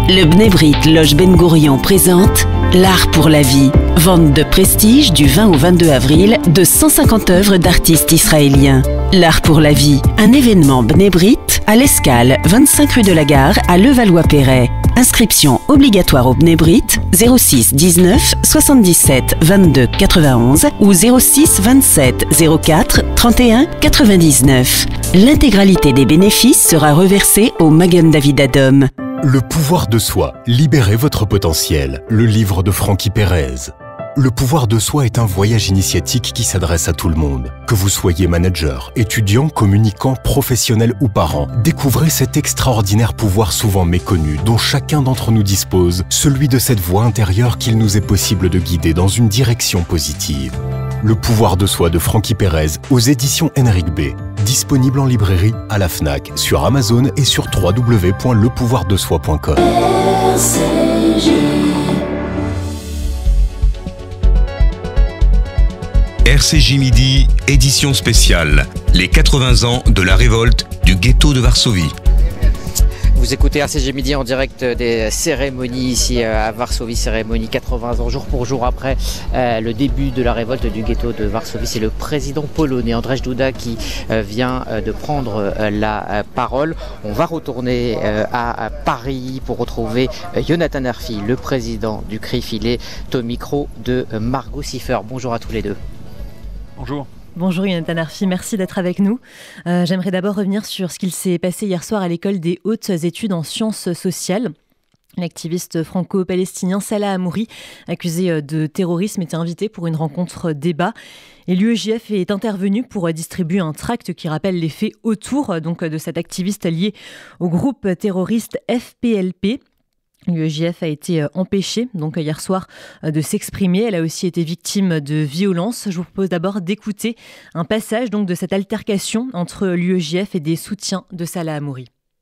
Le Bnebrit Loge Ben Gourion présente L'Art pour la vie. Vente de prestige du vingt au vingt-deux avril de cent cinquante œuvres d'artistes israéliens. L'Art pour la vie, un événement Bnebrit à l'Escale, vingt-cinq rue de la Gare à Levallois-Perret. Inscription obligatoire au Bnebrit zéro six dix-neuf soixante-dix-sept vingt-deux quatre-vingt-onze ou zéro six vingt-sept zéro quatre trente et un quatre-vingt-dix-neuf. L'intégralité des bénéfices sera reversée au Magen David Adom. Le pouvoir de soi, libérez votre potentiel. Le livre de Francky Perez. Le pouvoir de soi est un voyage initiatique qui s'adresse à tout le monde. Que vous soyez manager, étudiant, communicant, professionnel ou parent, découvrez cet extraordinaire pouvoir souvent méconnu dont chacun d'entre nous dispose, celui de cette voix intérieure qu'il nous est possible de guider dans une direction positive. Le pouvoir de soi de Francky Perez aux éditions Henrik B. Disponible en librairie, à la Fnac, sur Amazon et sur w w w point le pouvoir de soi point com. R C J Midi, édition spéciale, les quatre-vingts ans de la révolte du ghetto de Varsovie. Vous écoutez R C J Midi en direct des cérémonies ici à Varsovie, cérémonie quatre-vingts ans, jour pour jour après euh, le début de la révolte du ghetto de Varsovie. C'est le président polonais Andrzej Duda qui euh, vient euh, de prendre euh, la euh, parole. On va retourner euh, à, à Paris pour retrouver euh, Jonathan Arfi, le président du C R I F. Il est au micro de euh, Margot Siffer. Bonjour à tous les deux. Bonjour. Bonjour Jonathan Arfi, merci d'être avec nous. Euh, J'aimerais d'abord revenir sur ce qu'il s'est passé hier soir à l'école des hautes études en sciences sociales. L'activiste franco-palestinien Salah Hamouri, accusé de terrorisme, était invité pour une rencontre débat. Et l'U E J F est intervenu pour distribuer un tract qui rappelle les faits autour donc, de cet activiste lié au groupe terroriste F P L P. L'U E J F a été empêchée donc hier soir de s'exprimer. Elle a aussi été victime de violences. Je vous propose d'abord d'écouter un passage donc de cette altercation entre l'U E J F et des soutiens de Salah Hamouri.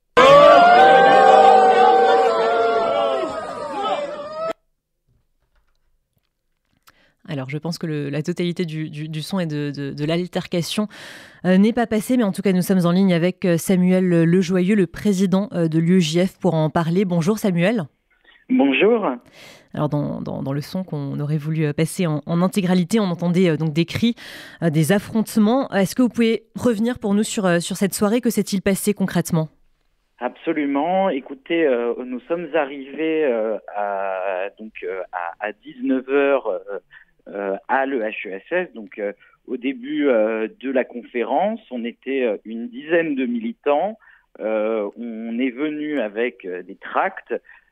Alors je pense que le, la totalité du, du, du son et de, de, de l'altercation euh, n'est pas passée, mais en tout cas nous sommes en ligne avec Samuel Lejoyeux, le président euh, de l'U E J F, pour en parler. Bonjour Samuel. Bonjour. Alors dans, dans, dans le son qu'on aurait voulu passer en, en intégralité, on entendait euh, donc des cris, euh, des affrontements. Est-ce que vous pouvez revenir pour nous sur, euh, sur cette soirée? Que s'est-il passé concrètement? Absolument. Écoutez, euh, nous sommes arrivés euh, à, donc, euh, à, à dix-neuf heures euh, euh, à l'E H E S S. Donc euh, au début euh, de la conférence, on était euh, une dizaine de militants. Euh, on est venu avec euh, des tracts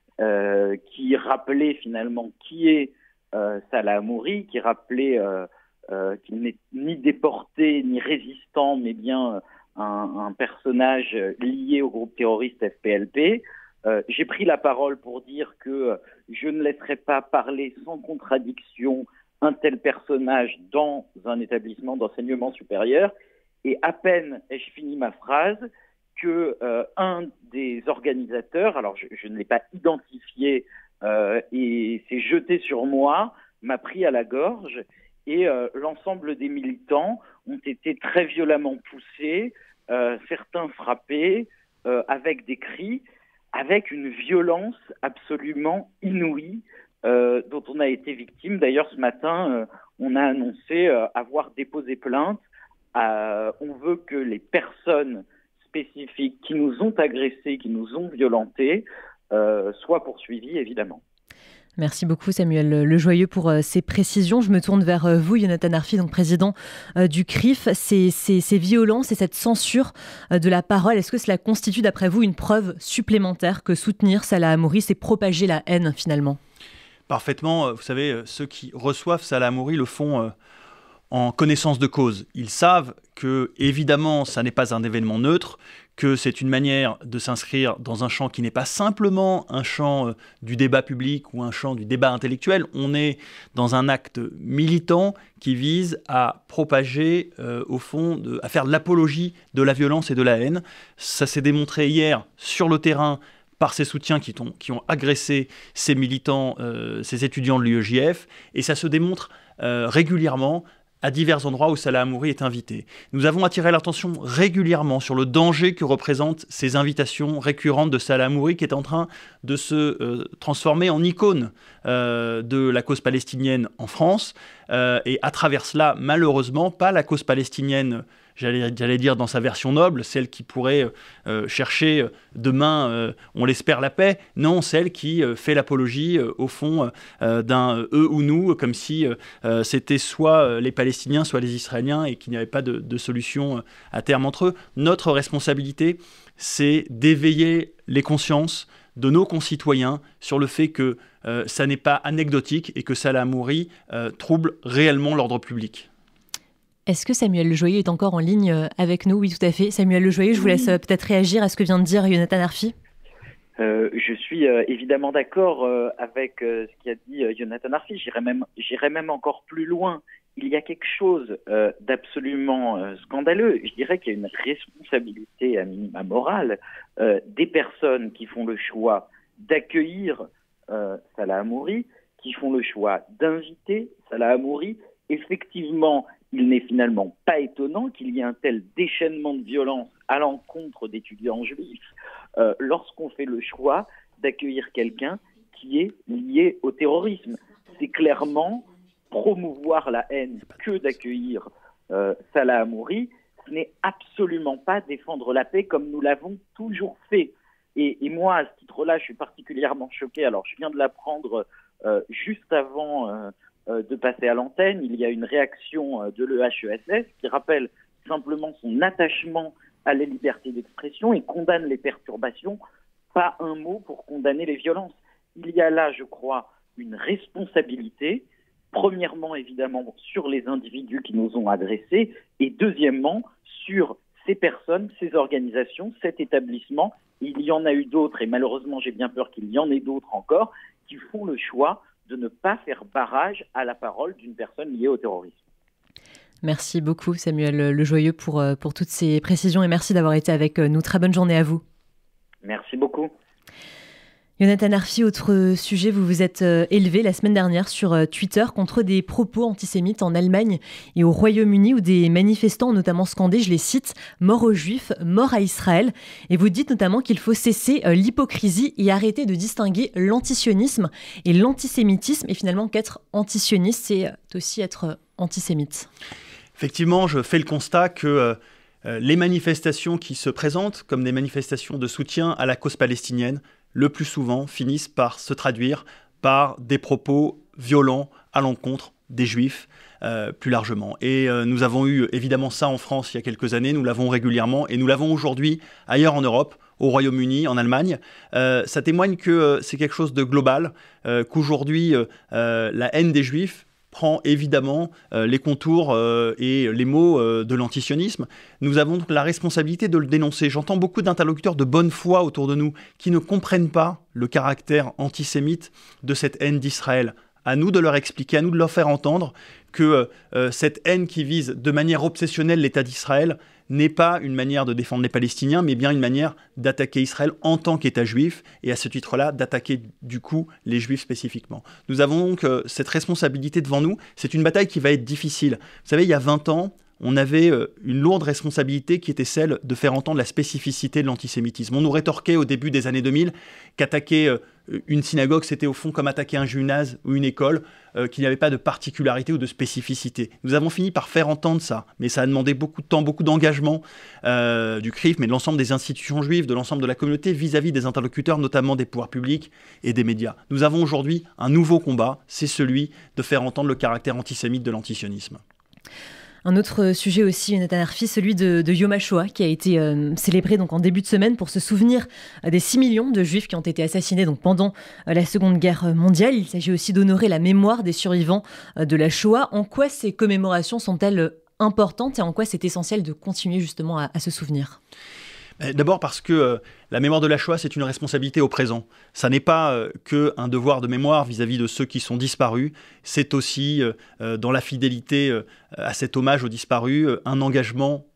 Euh, qui rappelait finalement qui est euh, Salah Hamouri, qui rappelait euh, euh, qu'il n'est ni déporté ni résistant, mais bien un, un personnage lié au groupe terroriste F P L P. Euh, j'ai pris la parole pour dire que je ne laisserai pas parler sans contradiction un tel personnage dans un établissement d'enseignement supérieur. Et à peine ai-je fini ma phrase que euh, un des organisateurs, alors je, je ne l'ai pas identifié euh, et s'est jeté sur moi, m'a pris à la gorge et euh, l'ensemble des militants ont été très violemment poussés, euh, certains frappés euh, avec des cris, avec une violence absolument inouïe euh, dont on a été victime. D'ailleurs ce matin, euh, on a annoncé euh, avoir déposé plainte. Euh, on veut que les personnes spécifiques qui nous ont agressés, qui nous ont violentés, euh, soient poursuivis, évidemment. Merci beaucoup Samuel Lejoyeux pour euh, ces précisions. Je me tourne vers euh, vous, Jonathan Arfi, donc président euh, du C R I F. Ces, ces, ces violences et cette censure euh, de la parole, est-ce que cela constitue d'après vous une preuve supplémentaire que soutenir Salah Hamouri, c'est propager la haine finalement? Parfaitement. Vous savez, ceux qui reçoivent Salah Hamouri le font euh, en connaissance de cause. Ils savent que, évidemment, ça n'est pas un événement neutre, que c'est une manière de s'inscrire dans un champ qui n'est pas simplement un champ euh, du débat public ou un champ du débat intellectuel. On est dans un acte militant qui vise à propager, euh, au fond, de, à faire de l'apologie de la violence et de la haine. Ça s'est démontré hier sur le terrain par ces soutiens qui ont, qui ont agressé ces militants, euh, ces étudiants de l'U E J F, et ça se démontre euh, régulièrement à divers endroits où Salah Hamouri est invité. Nous avons attiré l'attention régulièrement sur le danger que représentent ces invitations récurrentes de Salah Hamouri, qui est en train de se euh, transformer en icône euh, de la cause palestinienne en France, euh, et à travers cela, malheureusement, pas la cause palestinienne, j'allais, j'allais dire dans sa version noble, celle qui pourrait euh, chercher demain, euh, on l'espère, la paix, non, celle qui euh, fait l'apologie, euh, au fond, euh, d'un euh, eux ou nous, comme si euh, c'était soit euh, les Palestiniens, soit les Israéliens, et qu'il n'y avait pas de, de solution euh, à terme entre eux. Notre responsabilité, c'est d'éveiller les consciences de nos concitoyens sur le fait que euh, ça n'est pas anecdotique et que Salah Hamouri euh, trouble réellement l'ordre public. Est-ce que Samuel Lejoyeux est encore en ligne avec nous? Oui, tout à fait. Samuel Lejoyeux, je vous laisse peut-être réagir à ce que vient de dire Yonatan Arfi. Euh, je suis euh, évidemment d'accord euh, avec euh, ce qu'a dit euh, Yonatan Arfi. J'irais même, j'irais même encore plus loin. Il y a quelque chose euh, d'absolument euh, scandaleux. Je dirais qu'il y a une responsabilité à minima morale euh, des personnes qui font le choix d'accueillir euh, Salah Hamouri, qui font le choix d'inviter Salah Hamouri. Effectivement, il n'est finalement pas étonnant qu'il y ait un tel déchaînement de violence à l'encontre d'étudiants juifs euh, lorsqu'on fait le choix d'accueillir quelqu'un qui est lié au terrorisme. C'est clairement promouvoir la haine que d'accueillir euh, Salah Hamouri. Ce n'est absolument pas défendre la paix comme nous l'avons toujours fait. Et, et moi, à ce titre-là, je suis particulièrement choqué. Alors, je viens de l'apprendre euh, juste avant euh, euh, de passer à l'antenne. Il y a une réaction euh, de l'E H E S S qui rappelle simplement son attachement à la liberté d'expression et condamne les perturbations. Pas un mot pour condamner les violences. Il y a là, je crois, une responsabilité. Premièrement, évidemment, sur les individus qui nous ont adressés, et deuxièmement, sur ces personnes, ces organisations, cet établissement. Il y en a eu d'autres, et malheureusement, j'ai bien peur qu'il y en ait d'autres encore, qui font le choix de ne pas faire barrage à la parole d'une personne liée au terrorisme. Merci beaucoup, Samuel Lejoyeux, pour, pour toutes ces précisions, et merci d'avoir été avec nous. Très bonne journée à vous. Merci beaucoup. Yonatan Arfi, autre sujet, vous vous êtes élevé la semaine dernière sur Twitter contre des propos antisémites en Allemagne et au Royaume-Uni où des manifestants ont notamment scandé, je les cite, « Mort aux Juifs, mort à Israël ». Et vous dites notamment qu'il faut cesser l'hypocrisie et arrêter de distinguer l'antisionisme et l'antisémitisme, et finalement qu'être antisioniste, c'est aussi être antisémite. Effectivement, je fais le constat que euh, les manifestations qui se présentent comme des manifestations de soutien à la cause palestinienne, le plus souvent finissent par se traduire par des propos violents à l'encontre des Juifs euh, plus largement. Et euh, nous avons eu évidemment ça en France il y a quelques années, nous l'avons régulièrement et nous l'avons aujourd'hui ailleurs en Europe, au Royaume-Uni, en Allemagne. Euh, ça témoigne que euh, c'est quelque chose de global, euh, qu'aujourd'hui euh, euh, la haine des Juifs prend évidemment euh, les contours euh, et les mots euh, de l'antisionisme. Nous avons donc la responsabilité de le dénoncer. J'entends beaucoup d'interlocuteurs de bonne foi autour de nous qui ne comprennent pas le caractère antisémite de cette haine d'Israël. À nous de leur expliquer, à nous de leur faire entendre que euh, cette haine qui vise de manière obsessionnelle l'État d'Israël n'est pas une manière de défendre les Palestiniens, mais bien une manière d'attaquer Israël en tant qu'État juif, et à ce titre-là, d'attaquer du coup les Juifs spécifiquement. Nous avons donc euh, cette responsabilité devant nous. C'est une bataille qui va être difficile. Vous savez, il y a vingt ans, on avait euh, une lourde responsabilité qui était celle de faire entendre la spécificité de l'antisémitisme. On nous rétorquait au début des années deux mille qu'attaquer euh, une synagogue, c'était au fond comme attaquer un gymnase ou une école, euh, qu'il n'y avait pas de particularité ou de spécificité. Nous avons fini par faire entendre ça, mais ça a demandé beaucoup de temps, beaucoup d'engagement euh, du C R I F, mais de l'ensemble des institutions juives, de l'ensemble de la communauté vis-à-vis des interlocuteurs, notamment des pouvoirs publics et des médias. Nous avons aujourd'hui un nouveau combat, c'est celui de faire entendre le caractère antisémite de l'antisionisme. Un autre sujet aussi, Yonatan Arfi, celui de, de Yom HaShoah, qui a été euh, célébré donc en début de semaine pour se souvenir euh, des six millions de Juifs qui ont été assassinés donc, pendant euh, la Seconde Guerre mondiale. Il s'agit aussi d'honorer la mémoire des survivants euh, de la Shoah. En quoi ces commémorations sont-elles importantes et en quoi c'est essentiel de continuer justement à, à se souvenir ? D'abord parce que euh, la mémoire de la Shoah, c'est une responsabilité au présent. Ça n'est pas euh, qu'un devoir de mémoire vis-à-vis de ceux qui sont disparus. C'est aussi, euh, dans la fidélité euh, à cet hommage aux disparus, euh, un engagement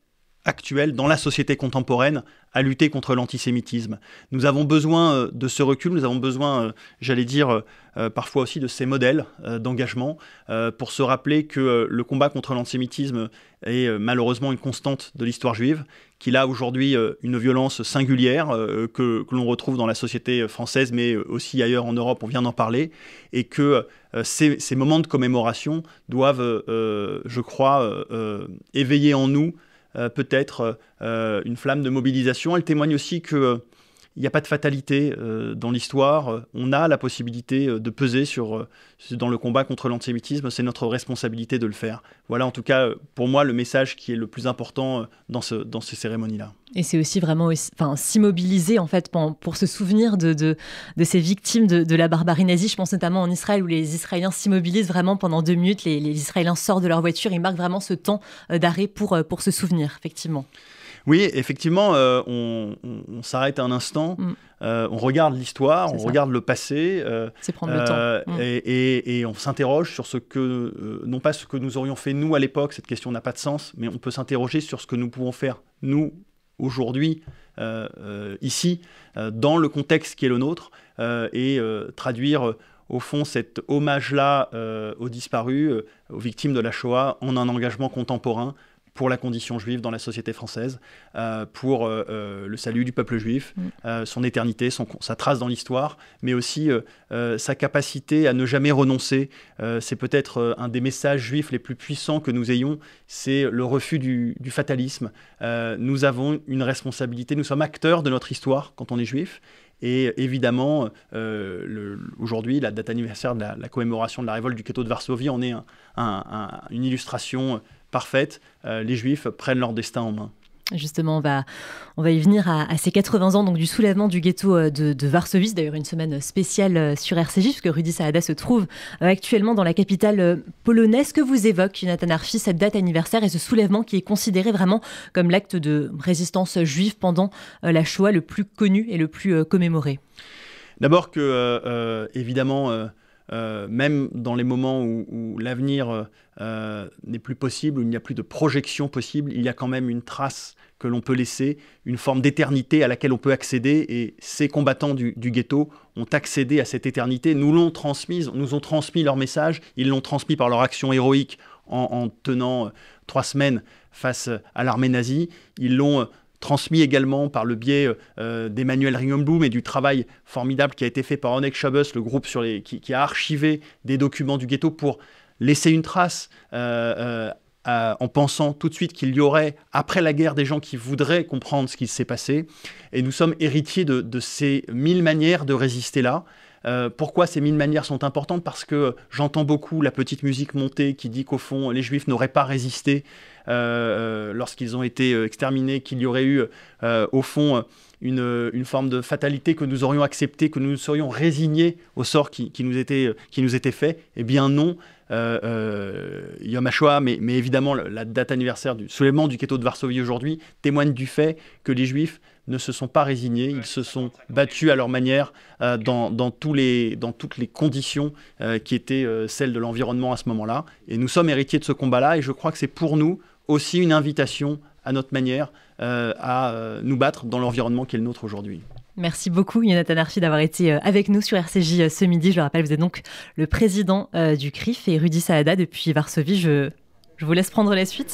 actuelle, dans la société contemporaine, à lutter contre l'antisémitisme. Nous avons besoin euh, de ce recul, nous avons besoin, euh, j'allais dire, euh, parfois aussi de ces modèles euh, d'engagement euh, pour se rappeler que euh, le combat contre l'antisémitisme est euh, malheureusement une constante de l'histoire juive, qu'il a aujourd'hui euh, une violence singulière euh, que, que l'on retrouve dans la société française, mais aussi ailleurs en Europe, on vient d'en parler, et que euh, ces, ces moments de commémoration doivent, euh, je crois, euh, euh, éveiller en nous Euh, peut-être euh, une flamme de mobilisation. Elle témoigne aussi qu'il euh, n'y a pas de fatalité euh, dans l'histoire. On a la possibilité euh, de peser sur, euh, dans le combat contre l'antisémitisme. C'est notre responsabilité de le faire. Voilà en tout cas euh, pour moi le message qui est le plus important euh, dans, ce, dans ces cérémonies-là. Et c'est aussi vraiment aussi, enfin, s'immobiliser en fait pour, pour se souvenir de, de, de ces victimes de, de la barbarie nazie. Je pense notamment en Israël où les Israéliens s'immobilisent vraiment pendant deux minutes. Les, les Israéliens sortent de leur voiture, ils marquent vraiment ce temps d'arrêt pour, pour se souvenir, effectivement. Oui, effectivement, euh, on, on, on s'arrête un instant, mm. euh, on regarde l'histoire, on ça. regarde le passé, euh, c'est prendre le euh, temps. Mm. Et, et, et on s'interroge sur ce que, euh, non pas ce que nous aurions fait nous à l'époque, cette question n'a pas de sens, mais on peut s'interroger sur ce que nous pouvons faire nous aujourd'hui, euh, euh, ici, euh, dans le contexte qui est le nôtre, euh, et euh, traduire euh, au fond cet hommage-là euh, aux disparus, euh, aux victimes de la Shoah, en un engagement contemporain pour la condition juive dans la société française, euh, pour euh, euh, le salut du peuple juif, mmh. euh, son éternité, son, sa trace dans l'histoire, mais aussi euh, euh, sa capacité à ne jamais renoncer. Euh, c'est peut-être euh, un des messages juifs les plus puissants que nous ayons, c'est le refus du, du fatalisme. Euh, nous avons une responsabilité, nous sommes acteurs de notre histoire quand on est juif, et évidemment, euh, le, aujourd'hui, la date anniversaire de la, la commémoration de la révolte du ghetto de Varsovie en est un, un, un, une illustration parfaite. Euh, les Juifs prennent leur destin en main. Justement, on va, on va y venir à, à ces quatre-vingts ans donc, du soulèvement du ghetto de, de Varsovie. C'est d'ailleurs une semaine spéciale sur R C J, puisque Rudy Saada se trouve actuellement dans la capitale polonaise. Que vous évoque, Jonathan Arfi, cette date anniversaire et ce soulèvement qui est considéré vraiment comme l'acte de résistance juive pendant la Shoah le plus connu et le plus commémoré? D'abord que, euh, évidemment, euh, euh, même dans les moments où, où l'avenir euh, n'est plus possible, où il n'y a plus de projection possible, il y a quand même une trace que l'on peut laisser, une forme d'éternité à laquelle on peut accéder, et ces combattants du, du ghetto ont accédé à cette éternité, nous l'ont transmise, nous ont transmis leur message, ils l'ont transmis par leur action héroïque en, en tenant euh, trois semaines face à l'armée nazie, ils l'ont euh, transmis également par le biais euh, d'Emmanuel Ringelblum et du travail formidable qui a été fait par Onek Shabbos, le groupe sur les, qui, qui a archivé des documents du ghetto pour laisser une trace euh, euh, à, en pensant tout de suite qu'il y aurait, après la guerre, des gens qui voudraient comprendre ce qui s'est passé. Et nous sommes héritiers de, de ces mille manières de résister là. Euh, pourquoi ces mille manières sont importantes? Parce que j'entends beaucoup la petite musique montée qui dit qu'au fond, les Juifs n'auraient pas résisté euh, lorsqu'ils ont été exterminés, qu'il y aurait eu, euh, au fond, une, une forme de fatalité que nous aurions acceptée, que nous nous serions résignés au sort qui, qui, nous, était, qui nous était fait. Eh bien non, euh, euh, Yom HaShoah, mais, mais évidemment la date anniversaire du soulèvement du ghetto de Varsovie aujourd'hui témoigne du fait que les Juifs ne se sont pas résignés, ils se sont battus à leur manière euh, dans, dans, tous les, dans toutes les conditions euh, qui étaient euh, celles de l'environnement à ce moment-là. Et nous sommes héritiers de ce combat-là, et je crois que c'est pour nous aussi une invitation à notre manière euh, à euh, nous battre dans l'environnement qui est le nôtre aujourd'hui. Merci beaucoup, Jonathan Arfi, d'avoir été avec nous sur R C J ce midi. Je le rappelle, vous êtes donc le président euh, du C R I F, et Rudy Saada depuis Varsovie. Je... Je vous laisse prendre la suite.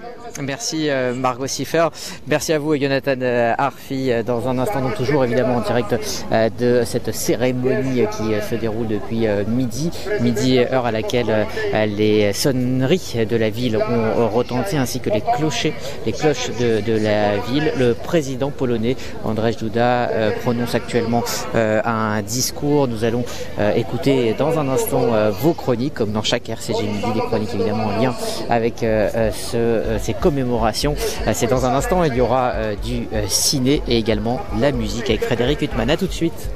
Merci euh, Margot Siffer. Merci à vous, Jonathan euh, Arfi. Dans un instant, donc toujours évidemment en direct euh, de cette cérémonie euh, qui euh, se déroule depuis euh, midi. Midi, heure à laquelle euh, les sonneries de la ville ont euh, retenti, ainsi que les clochers, les cloches de, de la ville. Le président polonais, Andrzej Duda, euh, prononce actuellement euh, un discours. Nous allons euh, écouter dans un instant euh, vos chroniques, comme dans chaque R C J Midi, des chroniques évidemment en lien avec euh, ce, euh, ces commémorations. Euh, c'est dans un instant, il y aura euh, du euh, ciné et également la musique avec Frédéric Huttman. À tout de suite.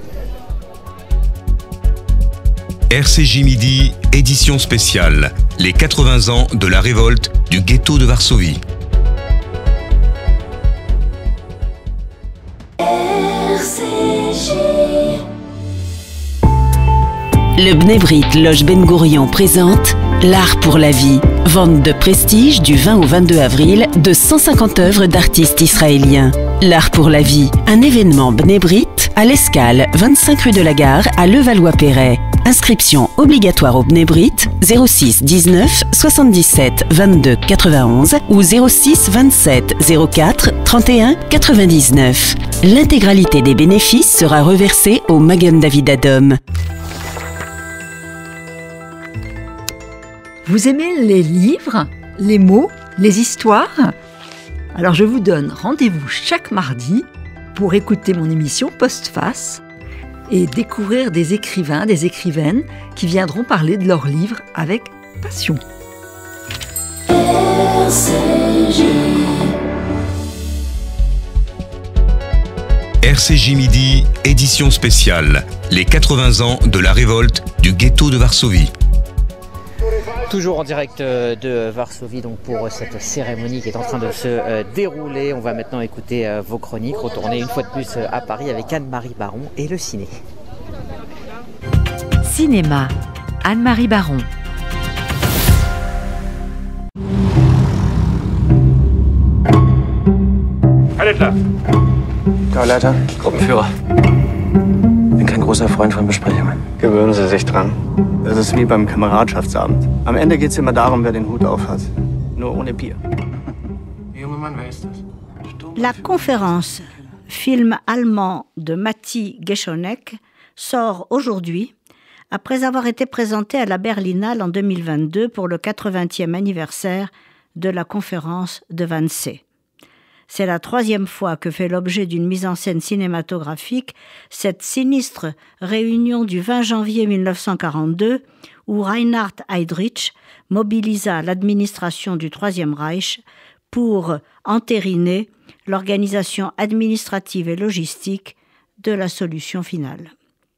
R C J Midi, édition spéciale, les quatre-vingts ans de la révolte du ghetto de Varsovie. R C J. Le Bnei Brit Loge Ben Gourion présente L'art pour la vie. Vente de prestige du vingt au vingt-deux avril de cent cinquante œuvres d'artistes israéliens. L'art pour la vie. Un événement Bnei Brit à l'Escale, vingt-cinq rue de la Gare à Levallois-Perret. Inscription obligatoire au Bnei Brit zéro six dix-neuf soixante-dix-sept vingt-deux quatre-vingt-onze ou zéro six vingt-sept zéro quatre trente et un quatre-vingt-dix-neuf. L'intégralité des bénéfices sera reversée au Magen David Adom. Vous aimez les livres, les mots, les histoires? Alors je vous donne rendez-vous chaque mardi pour écouter mon émission Postface et découvrir des écrivains, des écrivaines qui viendront parler de leurs livres avec passion. R C J. R C J Midi, édition spéciale, les quatre-vingts ans de la révolte du ghetto de Varsovie. Toujours en direct de Varsovie donc pour cette cérémonie qui est en train de se dérouler. On va maintenant écouter vos chroniques, retourner une fois de plus à Paris avec Anne-Marie Baron et le ciné. Cinéma, Anne-Marie Baron. Alles klar. Gauleiter, Gruppenführer. Bin kein großer Freund von Besprechungen. Gewöhnen Sie sich dran. Das ist wie beim Kameradschaftsabend. Am Ende geht es immer darum, wer den Hut aufhat. Nur ohne Bier. Der junge Mann, wer ist das? La conférence, film allemand de Matti Geschonek, sort aujourd'hui après avoir été présenté à la Berlinale en deux mille vingt-deux pour le quatre-vingtième anniversaire de la conférence de Wannsee. C'est la troisième fois que fait l'objet d'une mise en scène cinématographique cette sinistre réunion du vingt janvier mille neuf cent quarante-deux où Reinhard Heydrich mobilisa l'administration du Troisième Reich pour entériner l'organisation administrative et logistique de la solution finale.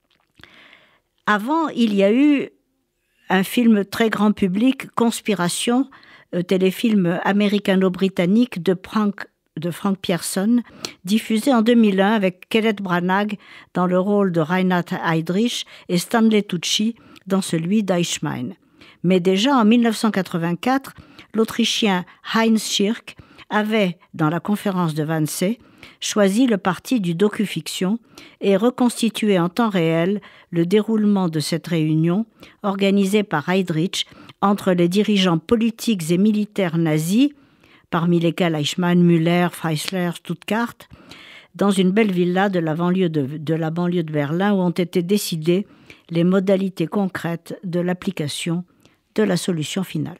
Avant, il y a eu un film très grand public, Conspiration, euh, téléfilm américano-britannique de Frank de Frank Pierson, diffusé en deux mille un avec Kenneth Branagh dans le rôle de Reinhard Heydrich et Stanley Tucci dans celui d'Eichmann. Mais déjà en mille neuf cent quatre-vingt-quatre, l'Autrichien Heinz Schirk avait, dans la conférence de Wannsee, choisi le parti du docu-fiction et reconstitué en temps réel le déroulement de cette réunion organisée par Heydrich entre les dirigeants politiques et militaires nazis, parmi lesquels Eichmann, Müller, Freisler, Stuttgart, dans une belle villa de la banlieue de, de la banlieue de Berlin où ont été décidées les modalités concrètes de l'application de la solution finale.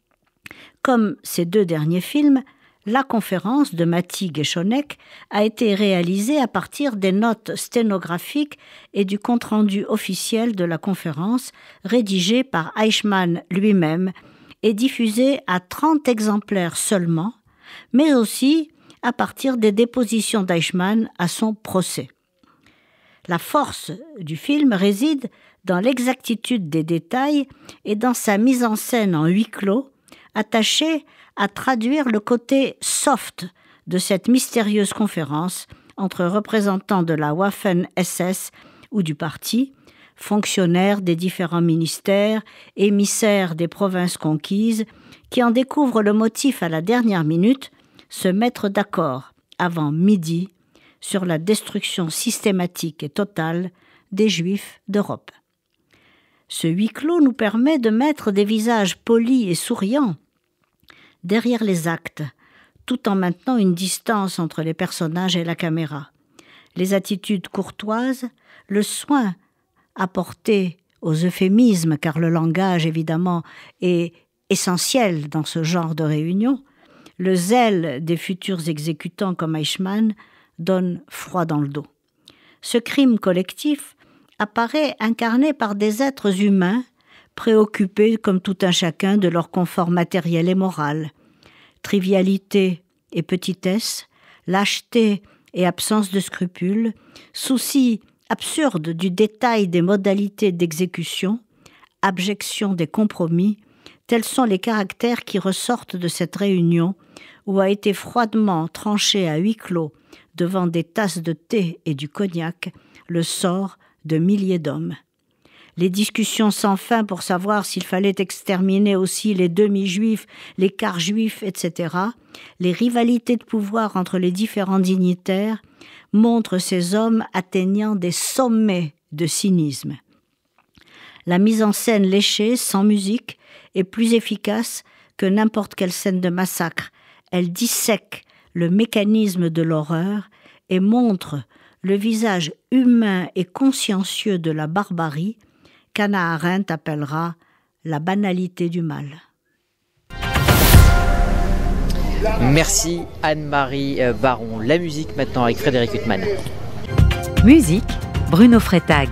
Comme ces deux derniers films, la conférence de Matti Geschonek a été réalisée à partir des notes sténographiques et du compte-rendu officiel de la conférence rédigé par Eichmann lui-même et diffusé à trente exemplaires seulement, mais aussi à partir des dépositions d'Eichmann à son procès. La force du film réside dans l'exactitude des détails et dans sa mise en scène en huis clos, attachée à traduire le côté soft de cette mystérieuse conférence entre représentants de la Waffen-S S ou du parti, fonctionnaires des différents ministères, émissaires des provinces conquises, qui en découvrent le motif à la dernière minute, se mettre d'accord avant midi sur la destruction systématique et totale des Juifs d'Europe. Ce huis clos nous permet de mettre des visages polis et souriants derrière les actes, tout en maintenant une distance entre les personnages et la caméra. Les attitudes courtoises, le soin apporté aux euphémismes, car le langage, évidemment, est essentiel dans ce genre de réunion, le zèle des futurs exécutants comme Eichmann donne froid dans le dos. Ce crime collectif apparaît incarné par des êtres humains préoccupés comme tout un chacun de leur confort matériel et moral. Trivialité et petitesse, lâcheté et absence de scrupules, souci absurde du détail des modalités d'exécution, abjection des compromis, tels sont les caractères qui ressortent de cette réunion où a été froidement tranché à huis clos devant des tasses de thé et du cognac le sort de milliers d'hommes. les discussions sans fin pour savoir s'il fallait exterminer aussi les demi-juifs, les quarts juifs, et cetera, les rivalités de pouvoir entre les différents dignitaires montrent ces hommes atteignant des sommets de cynisme. La mise en scène léchée, sans musique, est plus efficace que n'importe quelle scène de massacre. Elle dissèque le mécanisme de l'horreur et montre le visage humain et consciencieux de la barbarie qu'Hannah Arendt appellera la banalité du mal. Merci Anne-Marie Baron. La musique maintenant avec Frédéric Huttman. Musique, Bruno Freitag.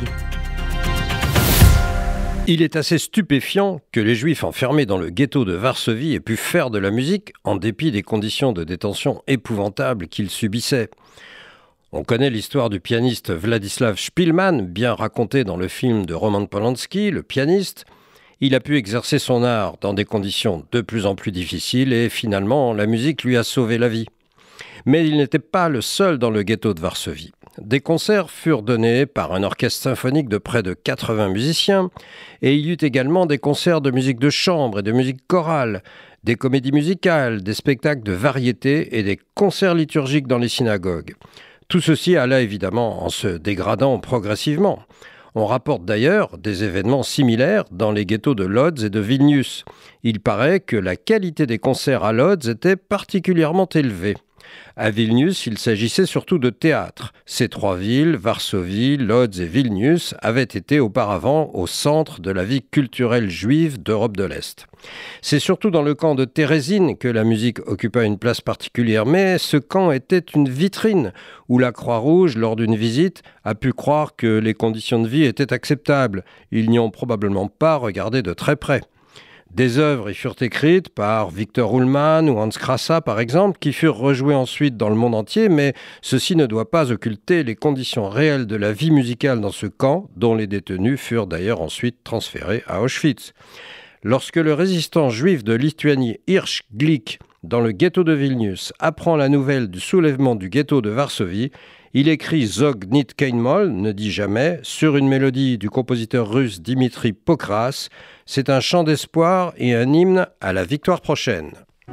Il est assez stupéfiant que les Juifs enfermés dans le ghetto de Varsovie aient pu faire de la musique en dépit des conditions de détention épouvantables qu'ils subissaient. On connaît l'histoire du pianiste Vladislav Szpilman, bien racontée dans le film de Roman Polanski, Le pianiste. Il a pu exercer son art dans des conditions de plus en plus difficiles et finalement la musique lui a sauvé la vie. Mais il n'était pas le seul dans le ghetto de Varsovie. Des concerts furent donnés par un orchestre symphonique de près de quatre-vingts musiciens et il y eut également des concerts de musique de chambre et de musique chorale, des comédies musicales, des spectacles de variété et des concerts liturgiques dans les synagogues. Tout ceci alla évidemment en se dégradant progressivement. On rapporte d'ailleurs des événements similaires dans les ghettos de Lodz et de Vilnius. Il paraît que la qualité des concerts à Lodz était particulièrement élevée. À Vilnius, il s'agissait surtout de théâtre. Ces trois villes, Varsovie, Lodz et Vilnius, avaient été auparavant au centre de la vie culturelle juive d'Europe de l'Est. C'est surtout dans le camp de Térésine que la musique occupa une place particulière, mais ce camp était une vitrine où la Croix-Rouge, lors d'une visite, a pu croire que les conditions de vie étaient acceptables. Ils n'y ont probablement pas regardé de très près. Des œuvres y furent écrites par Victor Ullmann ou Hans Krasa, par exemple, qui furent rejouées ensuite dans le monde entier, mais ceci ne doit pas occulter les conditions réelles de la vie musicale dans ce camp, dont les détenus furent d'ailleurs ensuite transférés à Auschwitz. Lorsque le résistant juif de Lituanie, Hirsch Glick, dans le ghetto de Vilnius, apprend la nouvelle du soulèvement du ghetto de Varsovie, il écrit Zog nit kein Moll, ne dit jamais, sur une mélodie du compositeur russe Dimitri Pokras. C'est un chant d'espoir et un hymne à la victoire prochaine.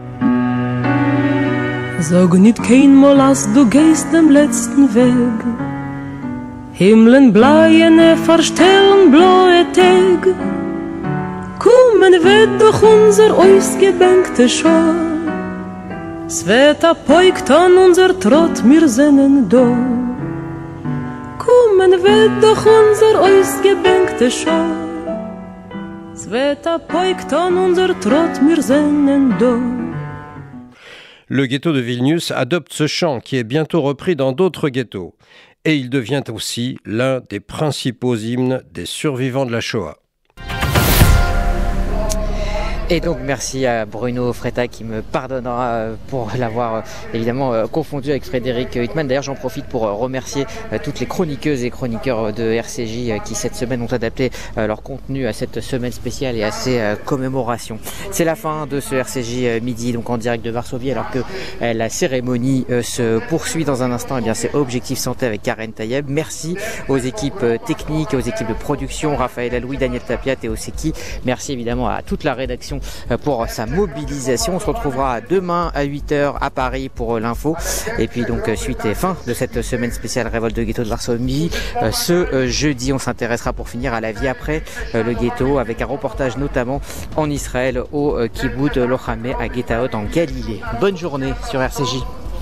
Zog nit kein Moll, as du gehst dem letzten Weg. Himlen bleiene verstellen blaue Tag. Kommen wird doch unser ausgebänkte Schar. Sveta pojkt an unser Trott, mir sinnen da. Kommen wird doch unser ausgebänkte Schar. Sveta pojkt an unser Trott, mir sinnen da. Le ghetto de Vilnius adopte ce chant qui est bientôt repris dans d'autres ghettos. Et il devient aussi l'un des principaux hymnes des survivants de la Shoah. Et donc merci à Bruno Freitag qui me pardonnera pour l'avoir évidemment confondu avec Frédéric Huttman. D'ailleurs j'en profite pour remercier toutes les chroniqueuses et chroniqueurs de R C J qui cette semaine ont adapté leur contenu à cette semaine spéciale et à ces commémorations. C'est la fin de ce R C J midi, donc en direct de Varsovie, alors que la cérémonie se poursuit dans un instant. Et bien c'est Objectif Santé avec Karen Tayeb. Merci aux équipes techniques, aux équipes de production, Raphaël Alouis, Daniel Tapiat et Oseki. Merci évidemment à toute la rédaction pour sa mobilisation. On se retrouvera demain à huit heures à Paris pour l'info. Et puis donc suite et fin de cette semaine spéciale Révolte de ghetto de Varsovie. Ce jeudi, on s'intéressera pour finir à la vie après le ghetto avec un reportage notamment en Israël au Kibboutz Lochamé à Getaot en Galilée. Bonne journée sur R C J.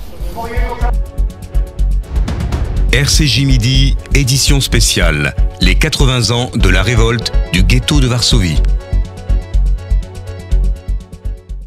R C J Midi, édition spéciale, les quatre-vingts ans de la révolte du ghetto de Varsovie.